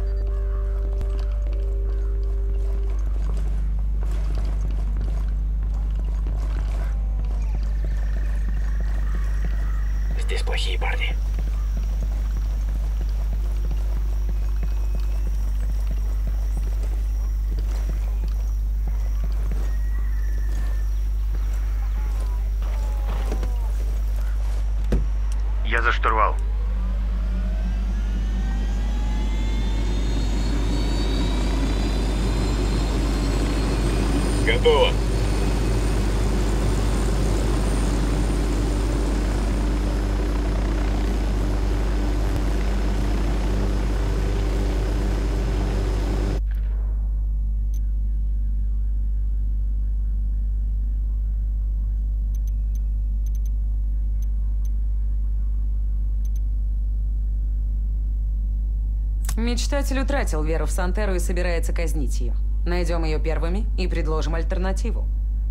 Здесь плохие парни. Я за штурвал. Готово. Мечтатель утратил веру в Сантеру и собирается казнить ее. Найдем ее первыми и предложим альтернативу.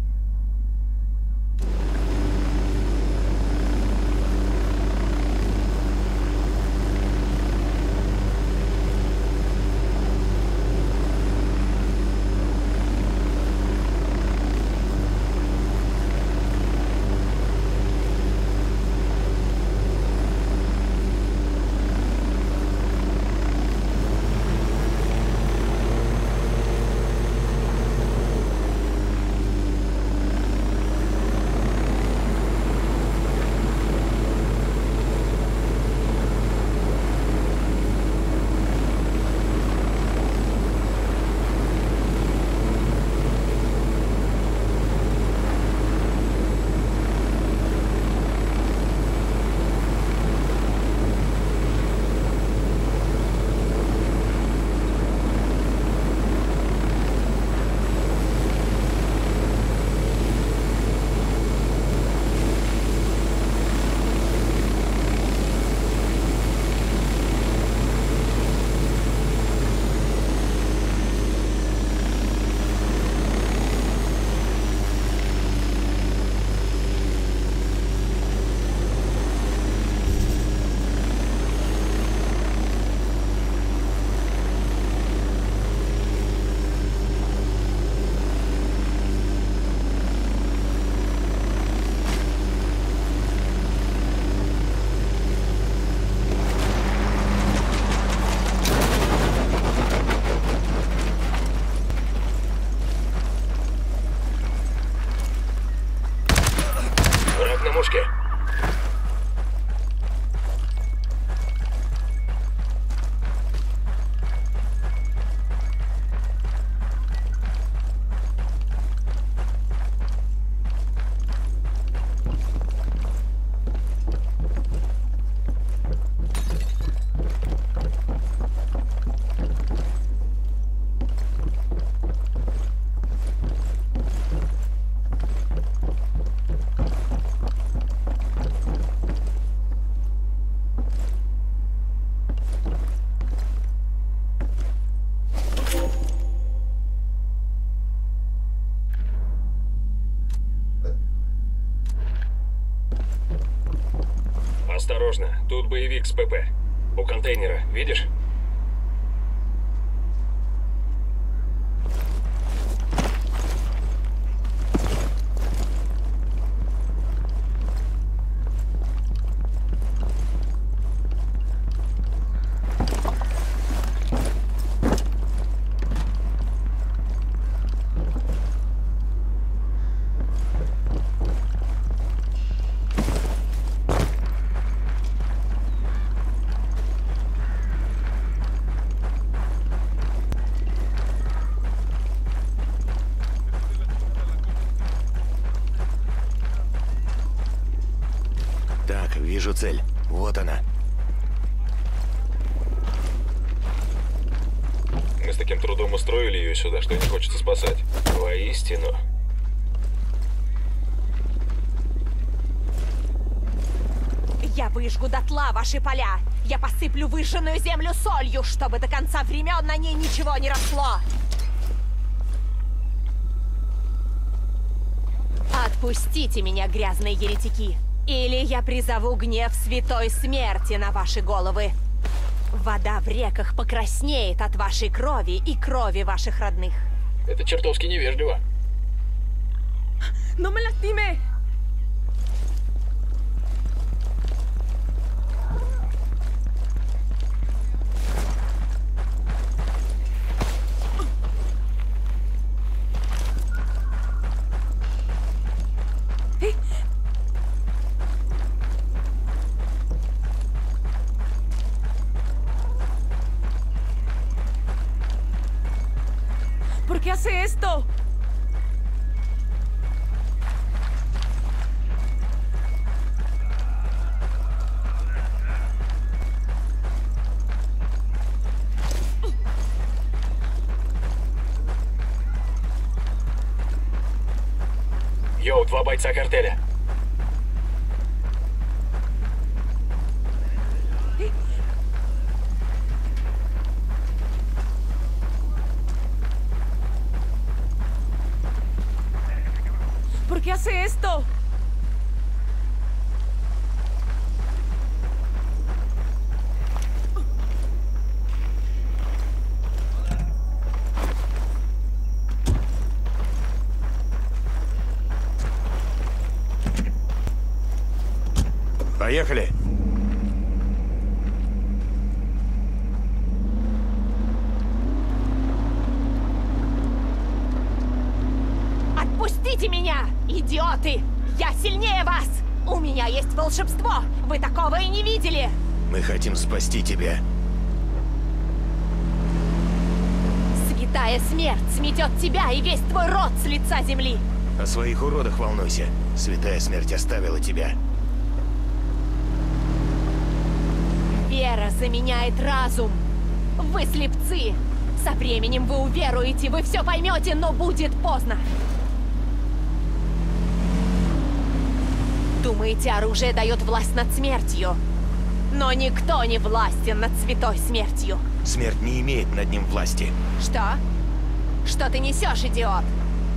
Осторожно, тут боевик с ПП. У контейнера, видишь? Так, вижу цель. Вот она. Мы с таким трудом устроили ее сюда, что не хочется спасать. Воистину. Я выжгу дотла ваши поля. Я посыплю выжженную землю солью, чтобы до конца времен на ней ничего не росло. Отпустите меня, грязные еретики, или я призову гнев святой смерти на ваши головы. Вода в реках покраснеет от вашей крови и крови ваших родных. Это чертовски невежливо. No me lastime. ¿Por qué hace esto? Йоу, 2 бойца картеля. ¿Por qué hace esto? Поехали! Отпустите меня, идиоты! Я сильнее вас! У меня есть волшебство! Вы такого и не видели! Мы хотим спасти тебя. Святая смерть сметет тебя и весь твой род с лица земли! О своих уродах волнуйся. Святая смерть оставила тебя. Вера заменяет разум. Вы слепцы. Со временем вы уверуете, вы все поймете, но будет поздно. Думаете, оружие дает власть над смертью? Но никто не властен над святой смертью. Смерть не имеет над ним власти. Что? Что ты несешь, идиот?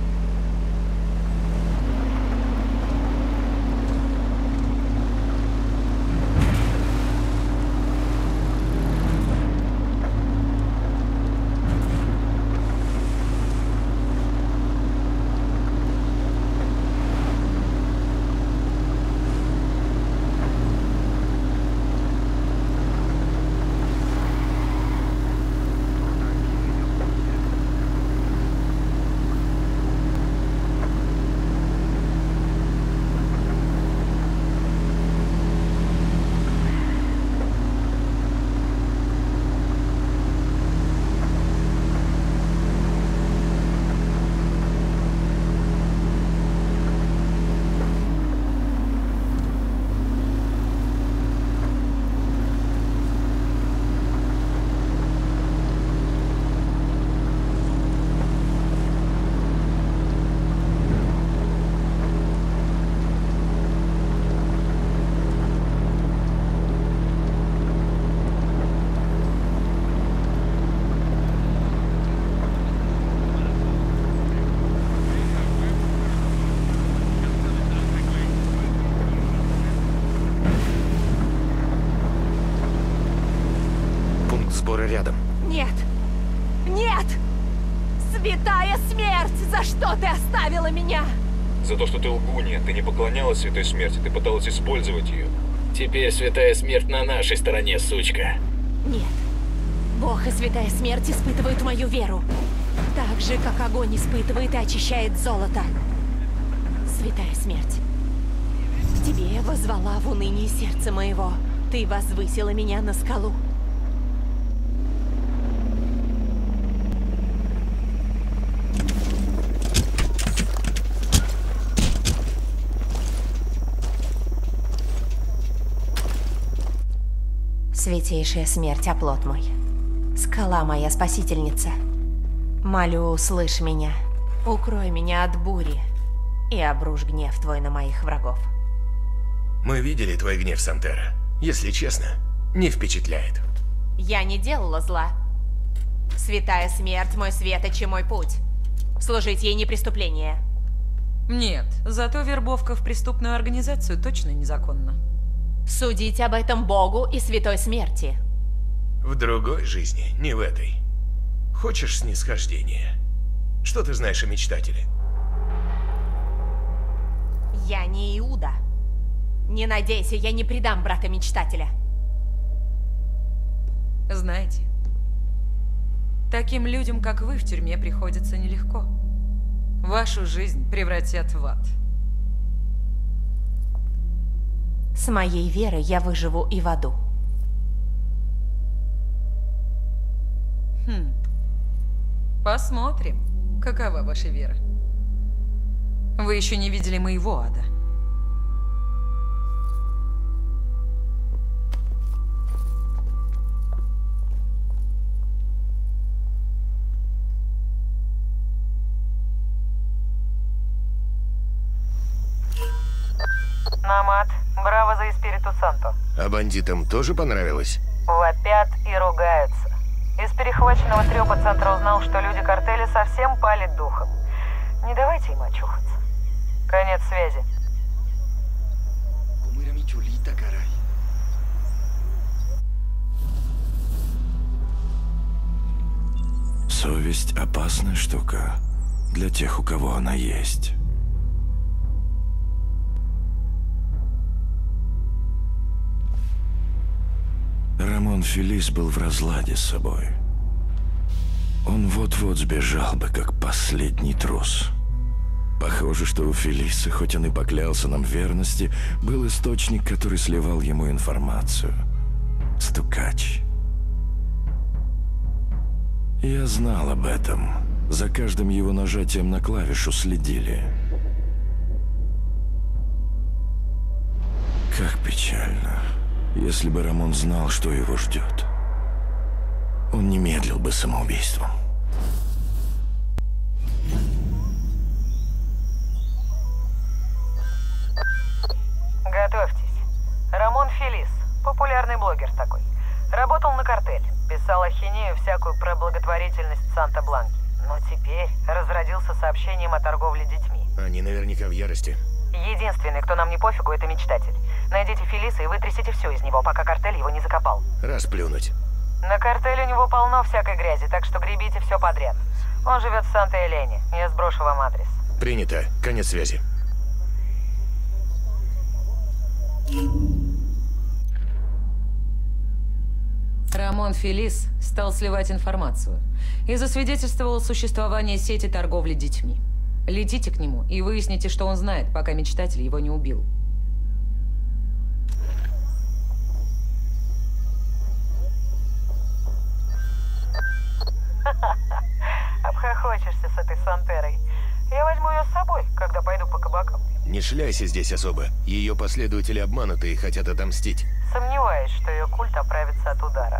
Рядом. Нет! Нет! Святая смерть! За что ты оставила меня? За то, что ты лгунья. Ты не поклонялась святой смерти, ты пыталась использовать ее. Теперь святая смерть на нашей стороне, сучка. Нет. Бог и святая смерть испытывают мою веру. Так же, как огонь испытывает и очищает золото. Святая смерть. Тебе я воззвала в унынии сердца моего. Ты возвысила меня на скалу. Святейшая смерть, оплот мой. Скала моя спасительница. Молю, услышь меня. Укрой меня от бури и обрушь гнев твой на моих врагов. Мы видели твой гнев, Сантера. Если честно, не впечатляет. Я не делала зла. Святая смерть, мой светоч и мой путь. Служить ей не преступление. Нет, зато вербовка в преступную организацию точно незаконна. Судить об этом Богу и святой смерти. В другой жизни, не в этой. Хочешь снисхождения? Что ты знаешь о мечтателе? Я не Иуда. Не надейся, я не предам брата-мечтателя. Знаете, таким людям, как вы, в тюрьме приходится нелегко. Вашу жизнь превратят в ад. С моей верой я выживу и в аду. Посмотрим, какова ваша вера. Вы еще не видели моего ада. Намат, браво за Эспириту Санто. А бандитам тоже понравилось? Вопят и ругаются. Из перехваченного трёпа центра узнал, что люди картеля совсем пали духом. Не давайте им очухаться. Конец связи. Совесть – опасная штука для тех, у кого она есть. Рамон Фелис был в разладе с собой. Он вот-вот сбежал бы, как последний трус. Похоже, что у Фелиса, хоть он и поклялся нам в верности, был источник, который сливал ему информацию. Стукач. Я знал об этом. За каждым его нажатием на клавишу следили. Как печально. Если бы Рамон знал, что его ждет, он не медлил бы самоубийством. Готовьтесь. Рамон Фелис, популярный блогер такой. Работал на картель, писал ахинею всякую про благотворительность Санта-Бланки. Но теперь разродился сообщением о торговле детьми. Они наверняка в ярости. Единственный, кто нам не пофигу, это мечтатель. Найдите Фелиса и вытрясите все из него, пока картель его не закопал. Расплюнуть. На картеле у него полно всякой грязи, так что гребите все подряд. Он живет в Санта-Элене. Я сброшу вам адрес. Принято. Конец связи. Рамон Фелис стал сливать информацию и засвидетельствовал существование сети торговли детьми. Летите к нему и выясните, что он знает, пока мечтатель его не убил. Обхохочешься с этой Сантерой. Я возьму ее с собой, когда пойду по кабакам. Не шляйся здесь особо. Ее последователи обмануты и хотят отомстить. Сомневаюсь, что ее культ оправится от удара.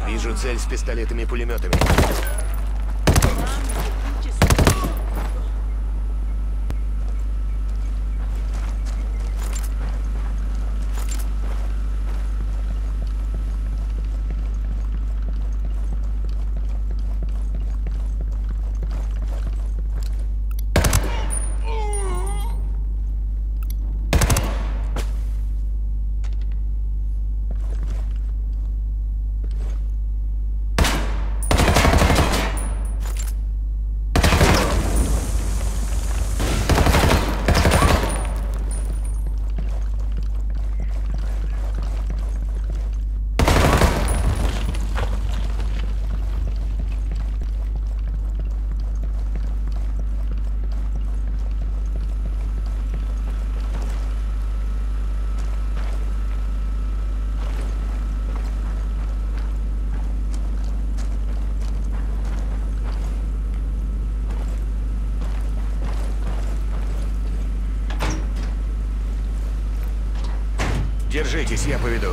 Вижу цель с пистолетами-пулеметами. Держитесь, я поведу.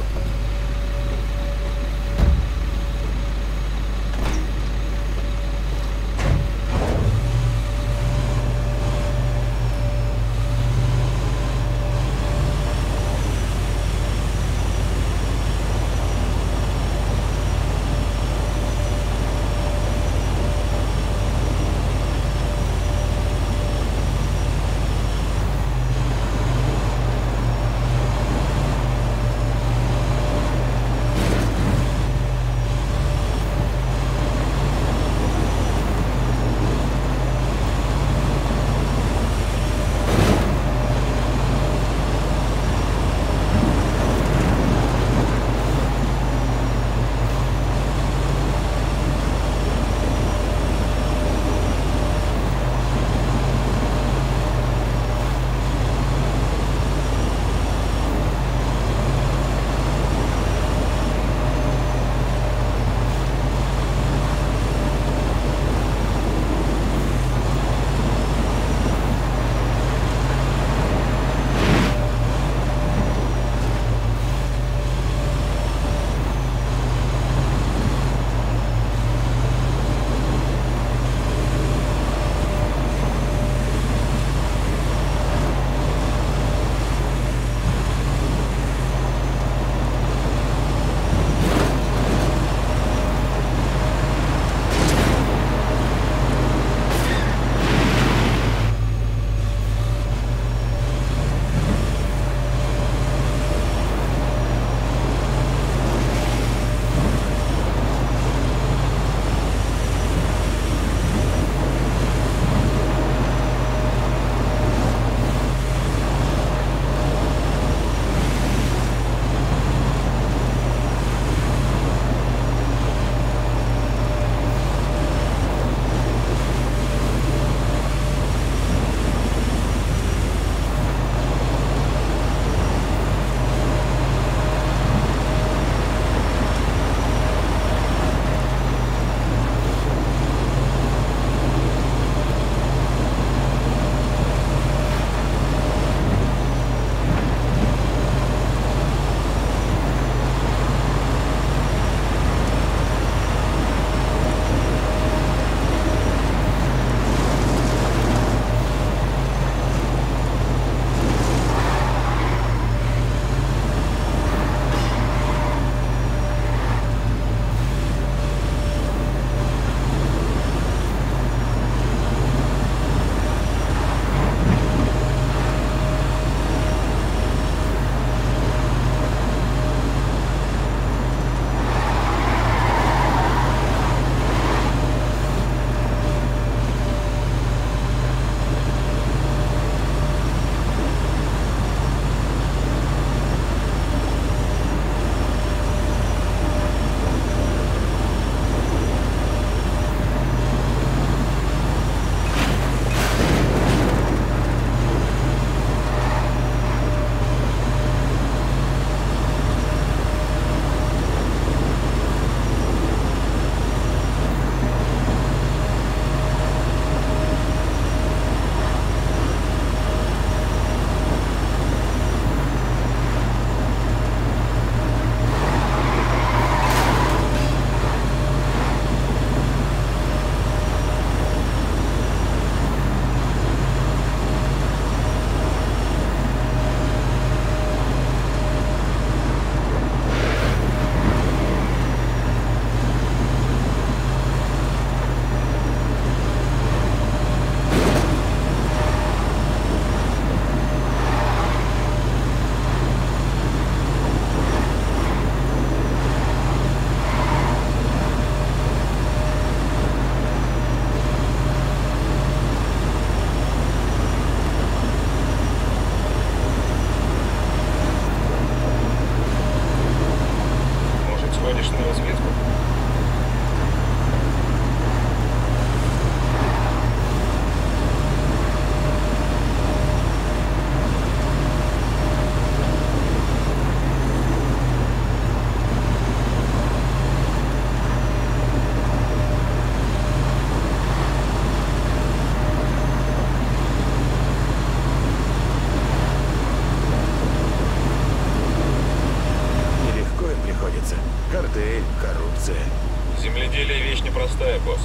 Коррупция. Земледелие вещь непростая, босс.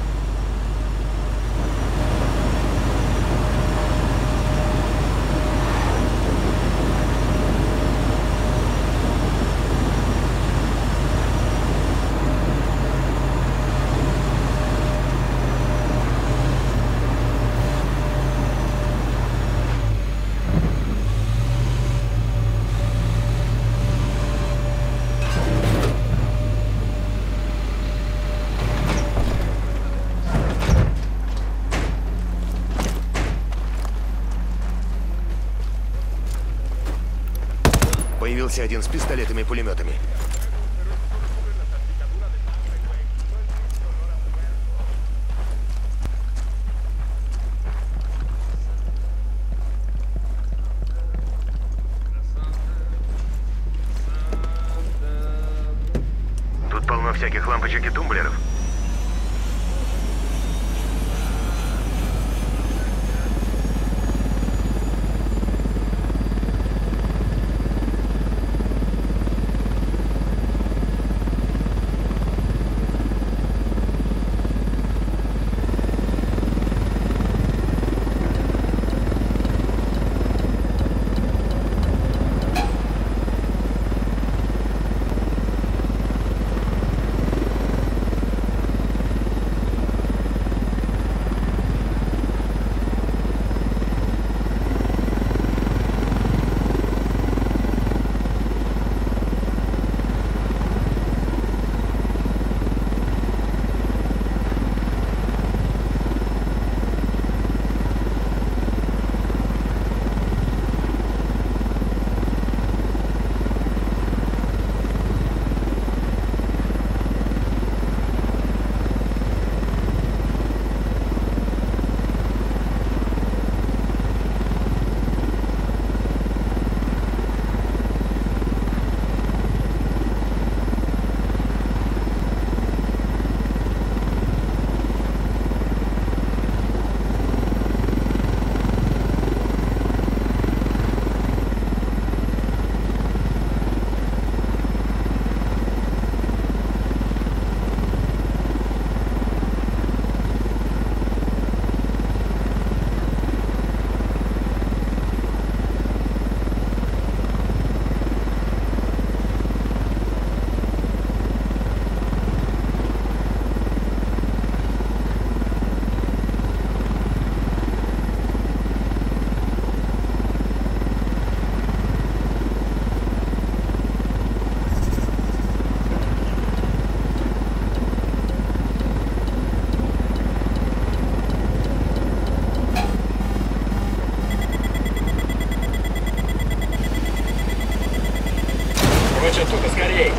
Появился один с пистолетами и пулеметами. Тут полно всяких лампочек и тумблеров. Оттуда скорей!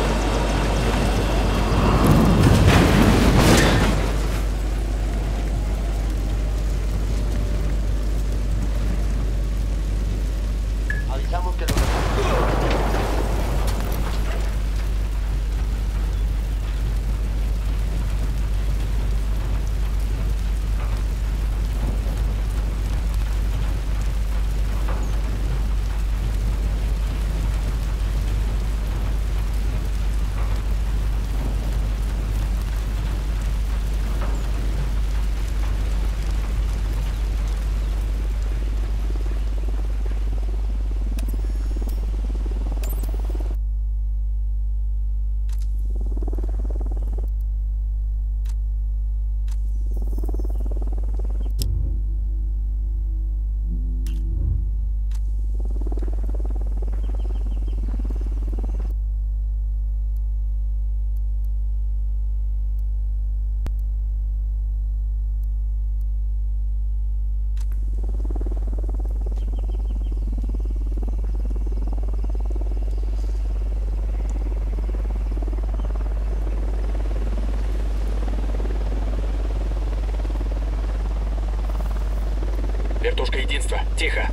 Вертушка единства. Тихо.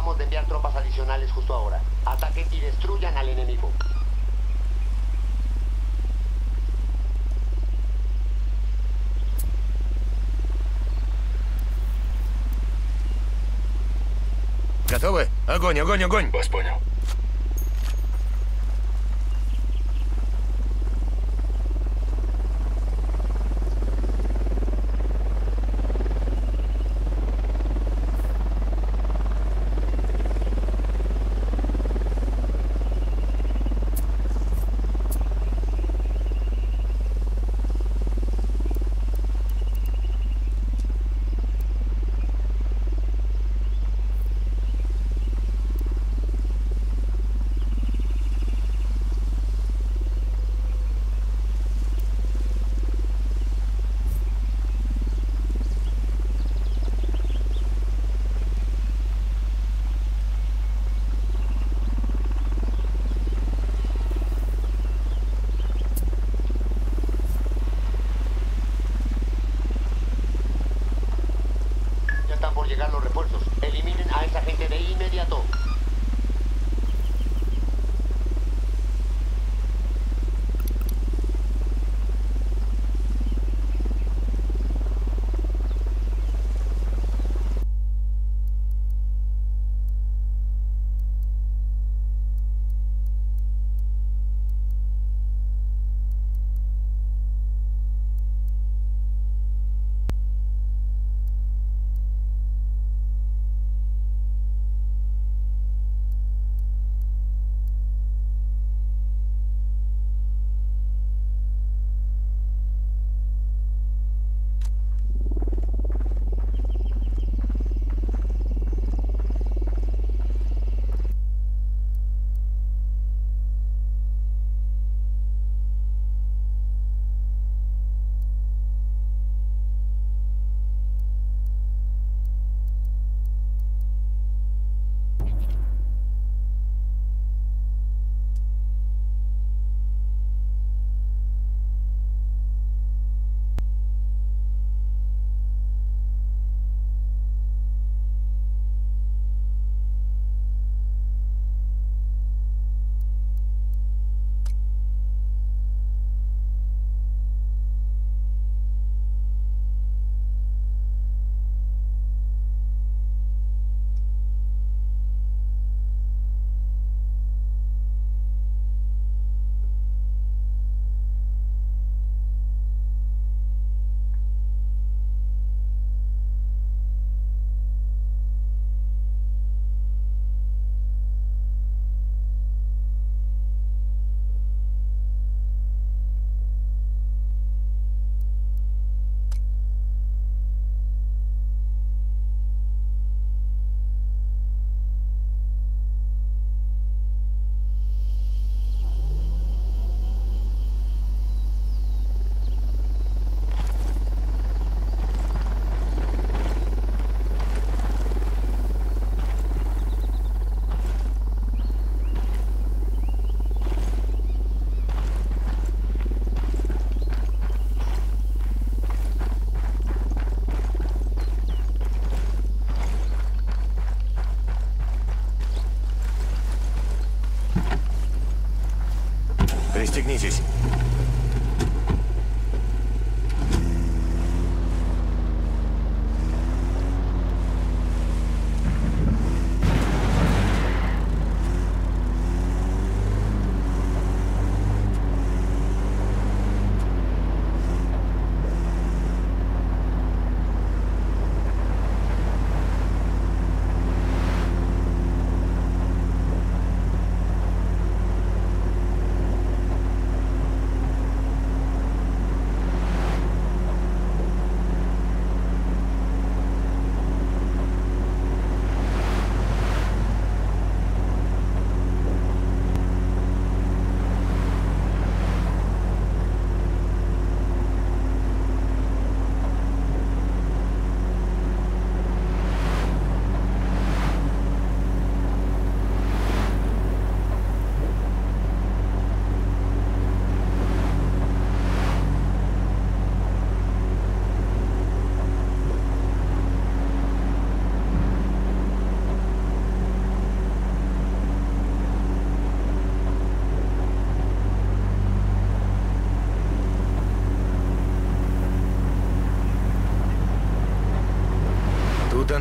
acabamos de enviar tropas adicionales justo ahora. Ataquen y destruyan al enemigo. Готовы? Огонь, огонь, огонь! Вас понял. Llegar los refuerzos. Eliminen a esa gente de inmediato. Пристегнитесь.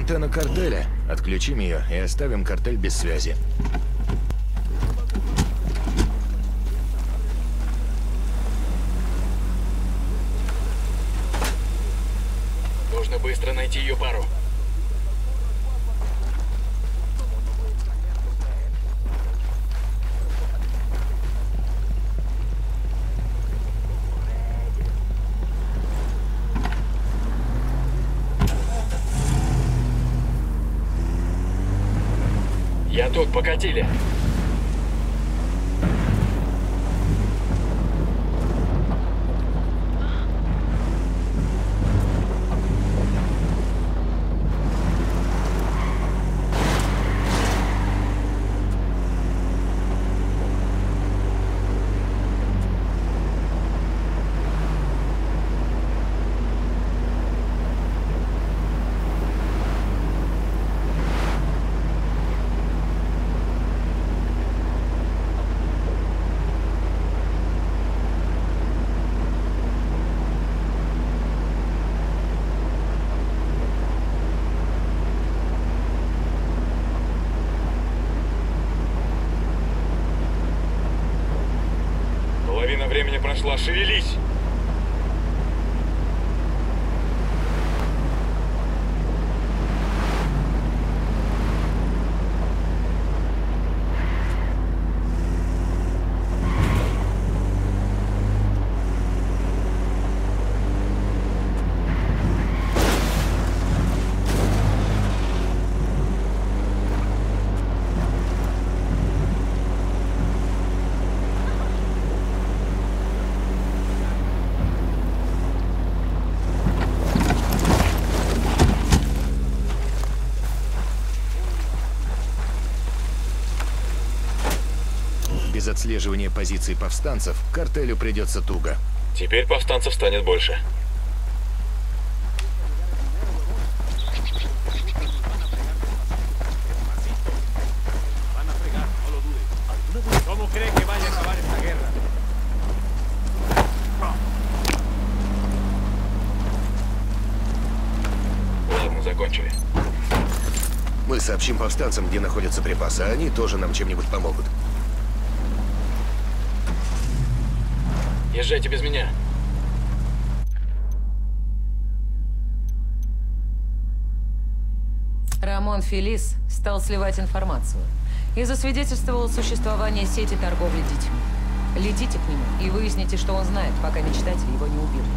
антенна картеля. Отключим ее и оставим картель без связи. Нужно быстро найти ее пару. Я тут, покатили. Половина времени прошла, шевелись! Без отслеживания позиций повстанцев картелю придется туго. Теперь повстанцев станет больше. Ладно, закончили. Мы сообщим повстанцам, где находятся припасы, а они тоже нам чем-нибудь помогут. Езжайте без меня. Рамон Фелис стал сливать информацию и засвидетельствовал существование сети торговли детьми. Летите к нему и выясните, что он знает, пока мечтатели его не убили.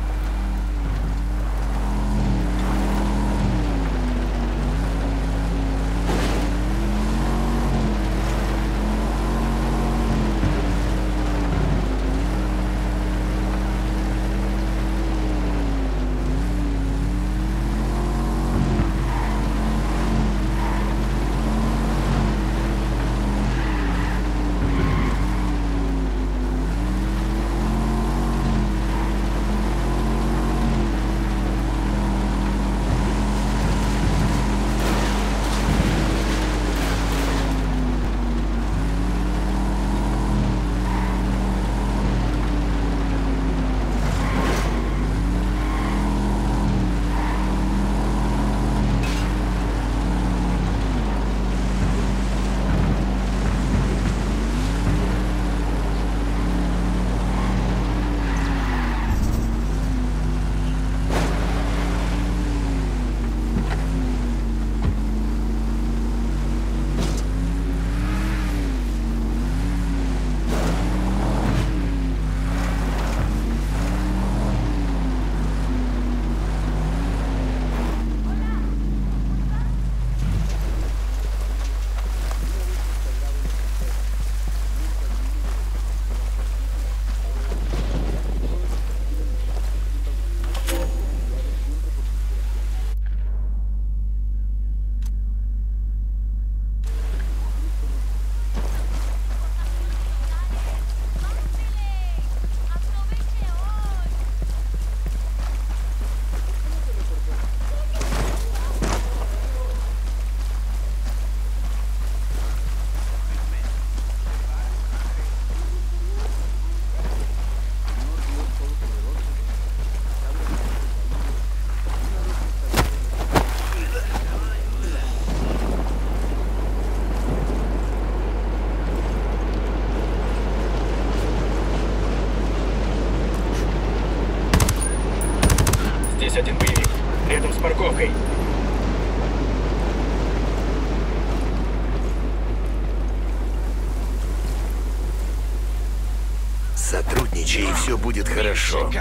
молча, и все будет хорошо.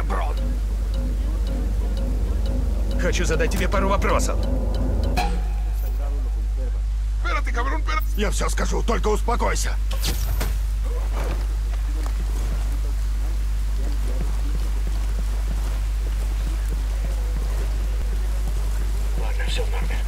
Хочу задать тебе пару вопросов. Я все скажу, только успокойся. Ладно, все в норме.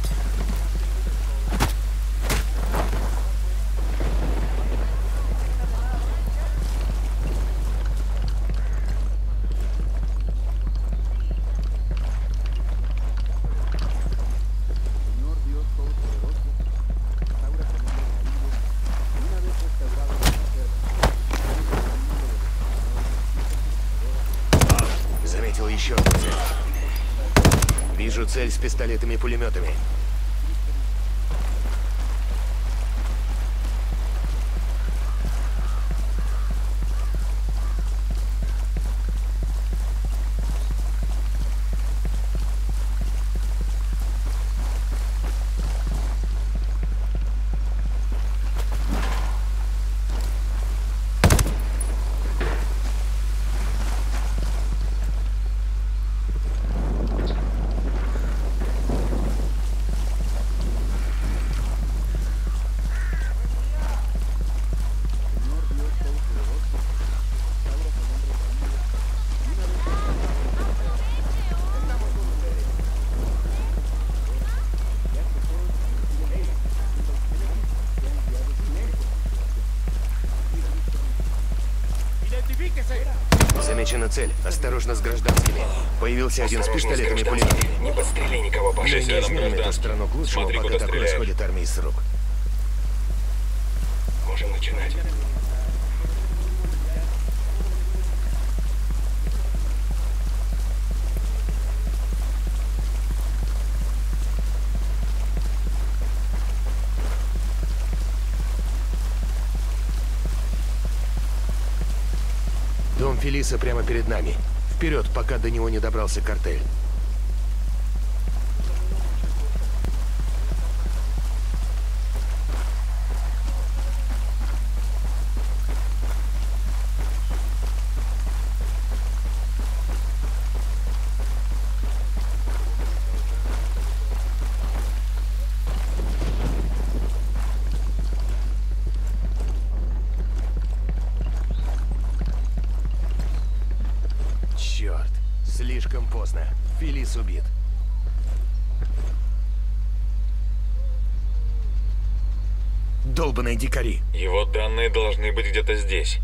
Заметил еще одну цель. Вижу цель с пистолетами и пулеметами. Замечена цель. Осторожно с гражданскими. Появился один с пистолетами и пулеметами. Не подстрели никого, Паша. Мы не изменим эту страну к лучшему, Смотри, пока куда такое стреляют. сходит армии с рук. Можем начинать. Дом Фелиса прямо перед нами. Вперед, пока до него не добрался картель. Черт, слишком поздно. Фелис убит. Долбаные дикари. Его данные должны быть где-то здесь.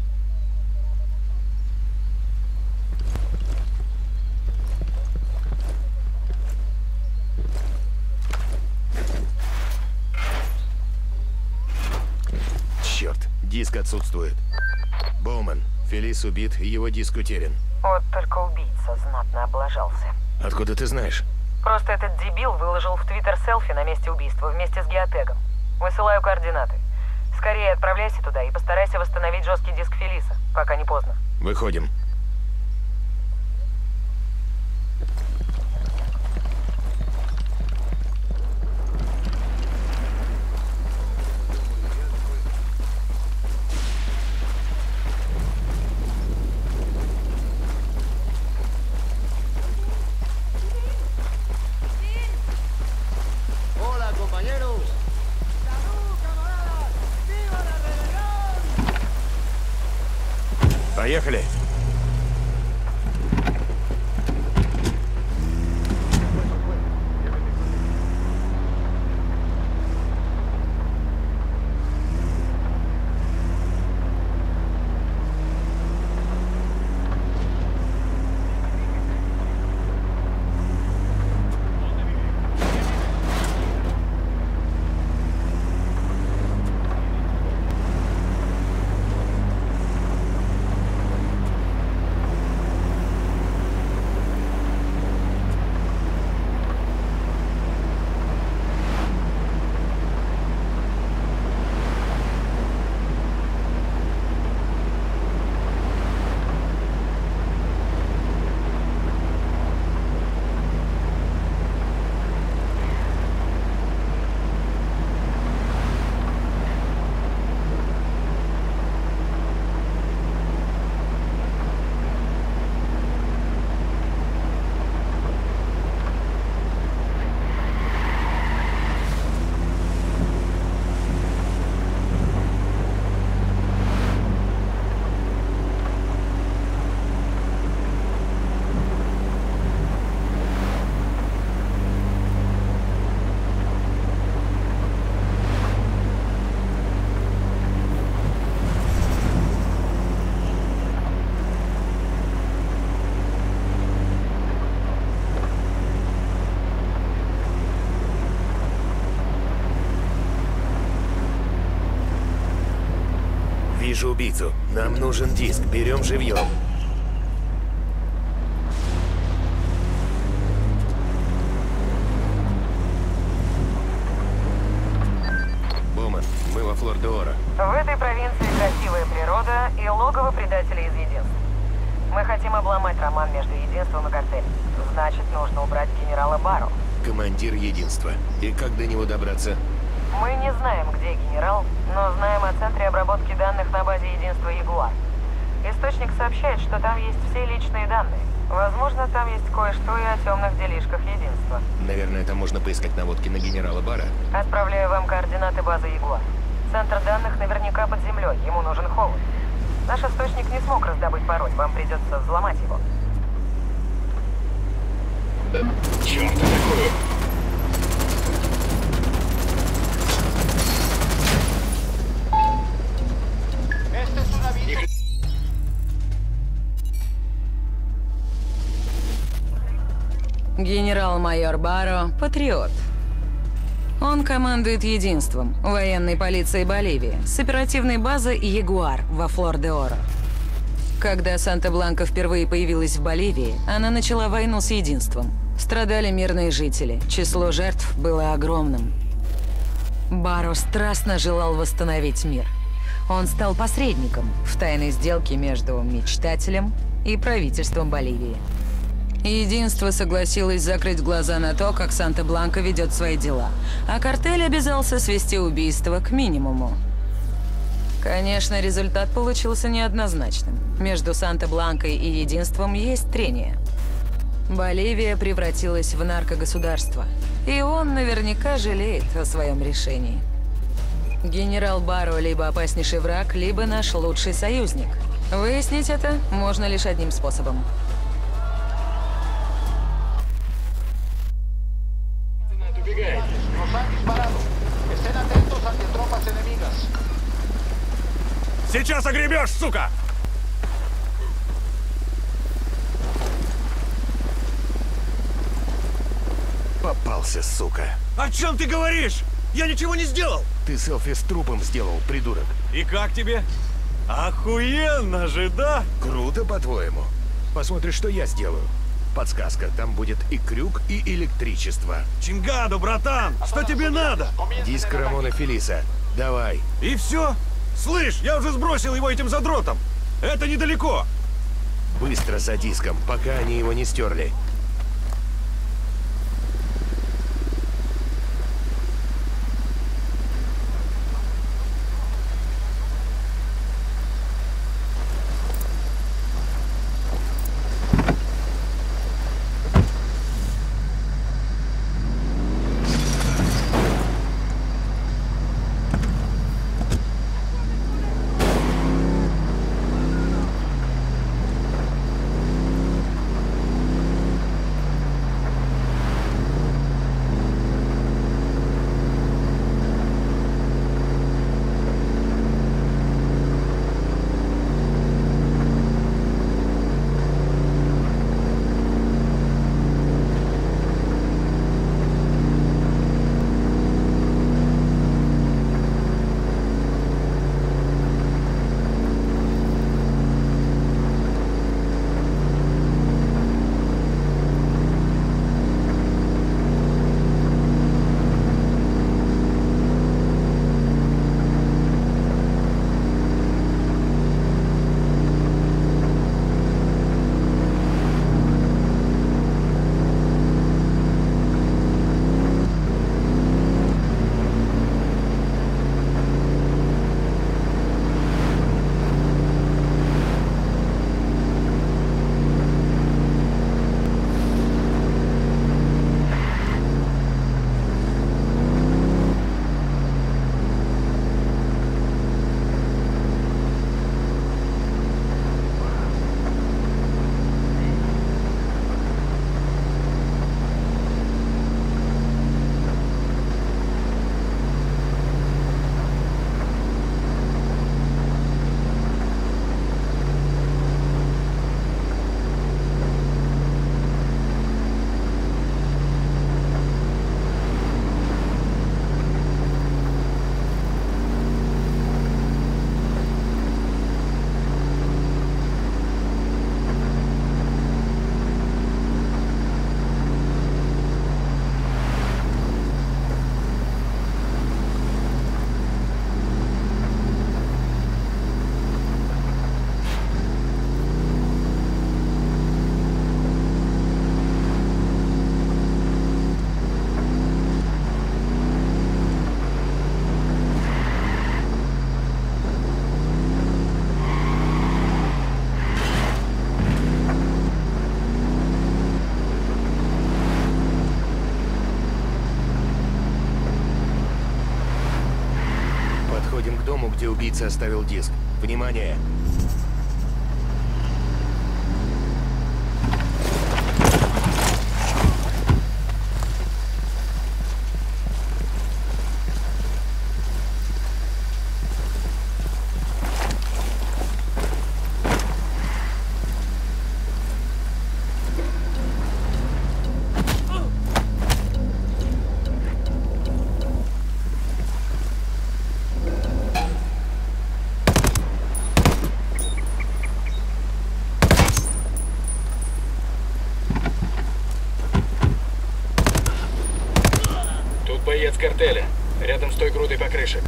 Черт, диск отсутствует. Боуман, Фелис убит, его диск утерян. Вот только убийца знатно облажался. Откуда ты знаешь? Просто этот дебил выложил в Твиттер селфи на месте убийства вместе с геотегом. Высылаю координаты. Скорее отправляйся туда и постарайся восстановить жесткий диск Фелиса, пока не поздно. Выходим. Hola, compañeros. ¡Salud, camaradas! ¡Viva la rebelión! Поехали. Вижу убийцу. Нам нужен диск. Берем живьем. Буман, мы во Флор-де-Оро. В этой провинции красивая природа и логово предателей из Единства. Мы хотим обломать роман между Единством и картелем. Значит, нужно убрать генерала Баро. Командир Единства. И как до него добраться? Мы не знаем, где генерал, но знаем о центре обработки данных на базе Единства Ягуар. Источник сообщает, что там есть все личные данные. Возможно, там есть кое-что и о темных делишках Единства. Наверное, там можно поискать наводки на генерала Бара. Отправляю вам координаты базы Ягуар. Центр данных наверняка под землей, ему нужен холод. Наш источник не смог раздобыть пароль, вам придется взломать его. Чем ты такое? Генерал-майор Баро – патриот. Он командует Единством, военной полицией Боливии, с оперативной базы Ягуар во Флор-де-Оро. Когда Санта-Бланка впервые появилась в Боливии, она начала войну с Единством. Страдали мирные жители, число жертв было огромным. Баро страстно желал восстановить мир. Он стал посредником в тайной сделке между мечтателем и правительством Боливии. Единство согласилось закрыть глаза на то, как Санта-Бланка ведет свои дела, а картель обязался свести убийство к минимуму. Конечно, результат получился неоднозначным. Между Санта-Бланкой и Единством есть трение. Боливия превратилась в наркогосударство, и он наверняка жалеет о своем решении. Генерал Баро либо опаснейший враг, либо наш лучший союзник. Выяснить это можно лишь одним способом. Сейчас огребешь, сука! Попался, сука. О чем ты говоришь? Я ничего не сделал! Ты селфи с трупом сделал, придурок. И как тебе? Охуенно же, да? Круто, по-твоему. Посмотришь, что я сделаю. Подсказка, там будет и крюк, и электричество. Чингаду, братан! Что тебе надо? Диск Рамона Фелиса. Давай. И все? Слышь, я уже сбросил его этим задротом. Это недалеко. Быстро за диском, пока они его не стерли. Едем к дому, где убийца оставил диск. Внимание! Боец картеля. Рядом с той грудой покрышек.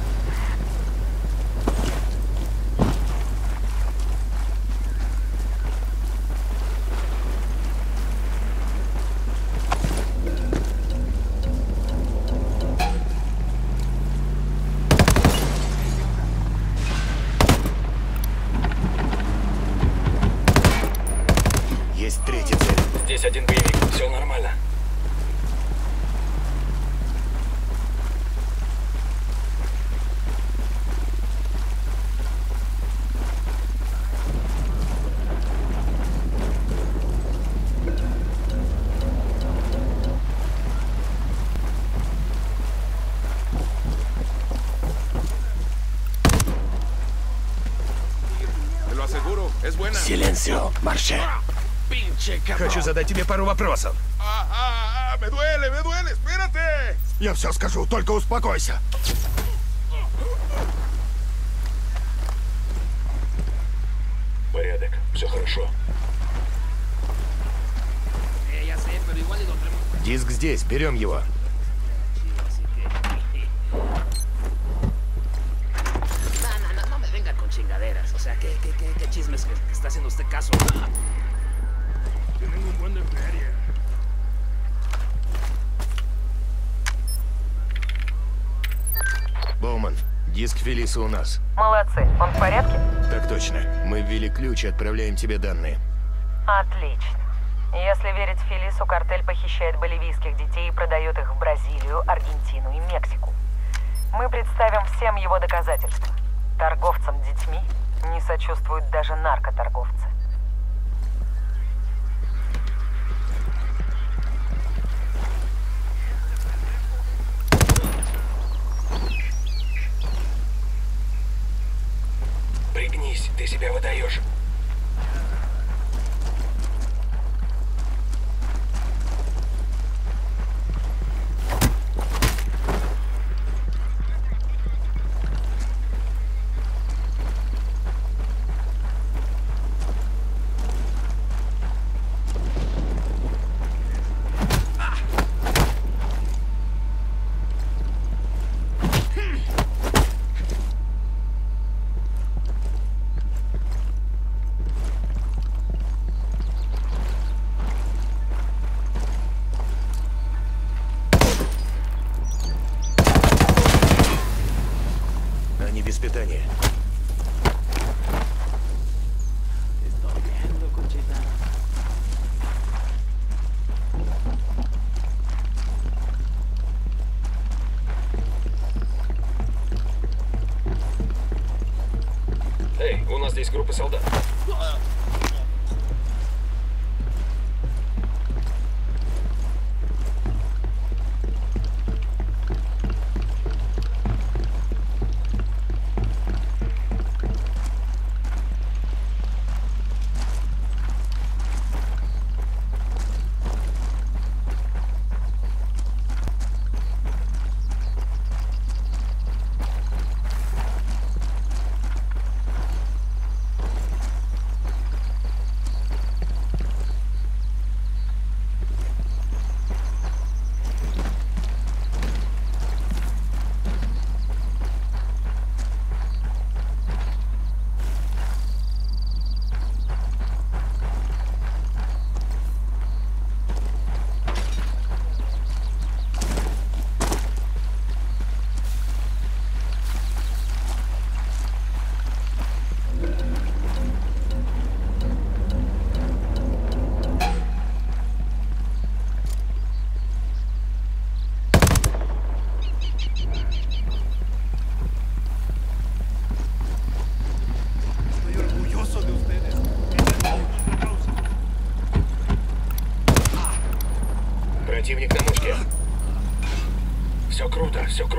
Есть третья цель. Здесь один боевик. Все нормально. Силенсио, марше. Хочу задать тебе пару вопросов. Me duele, espérate. Я все скажу, только успокойся. Порядок, все хорошо. Диск здесь, берем его. O sea, ¿qué chismes que está haciendo usted caso? Tienen un buen de feria. Боуман, диск Фелиса у нас. Молодцы. Он в порядке? Так точно. Мы ввели ключ и отправляем тебе данные. Отлично. Если верить Фелису, картель похищает боливийских детей и продает их в Бразилию, Аргентину и Мексику. Мы представим всем его доказательства. Торговцам детьми не сочувствуют даже наркоторговцы. Пригнись, ты себя выдаешь. Без питания. Эй, у нас здесь группа солдат.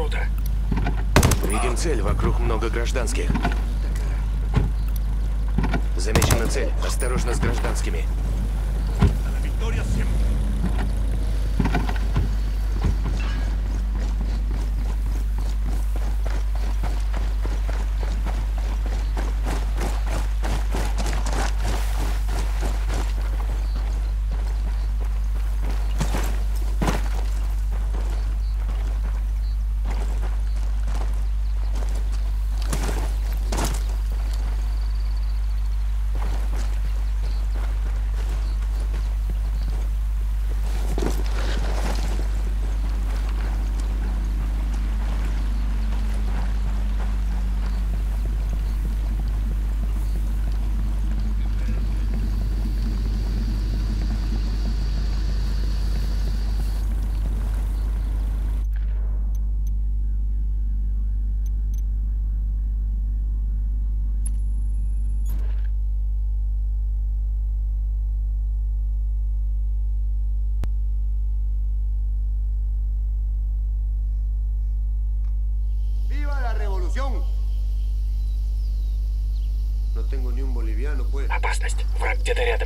круто. Видим цель, вокруг много гражданских. Замечена цель. Осторожно с гражданскими. Опасность. Враг где-то рядом.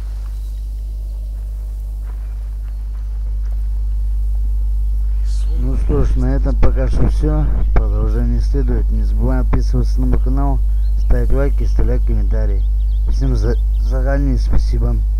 Ну что ж, на этом пока что все. Продолжение следует. Не забываем подписываться на мой канал, ставить лайки, оставлять комментарии. Всем заранее спасибо.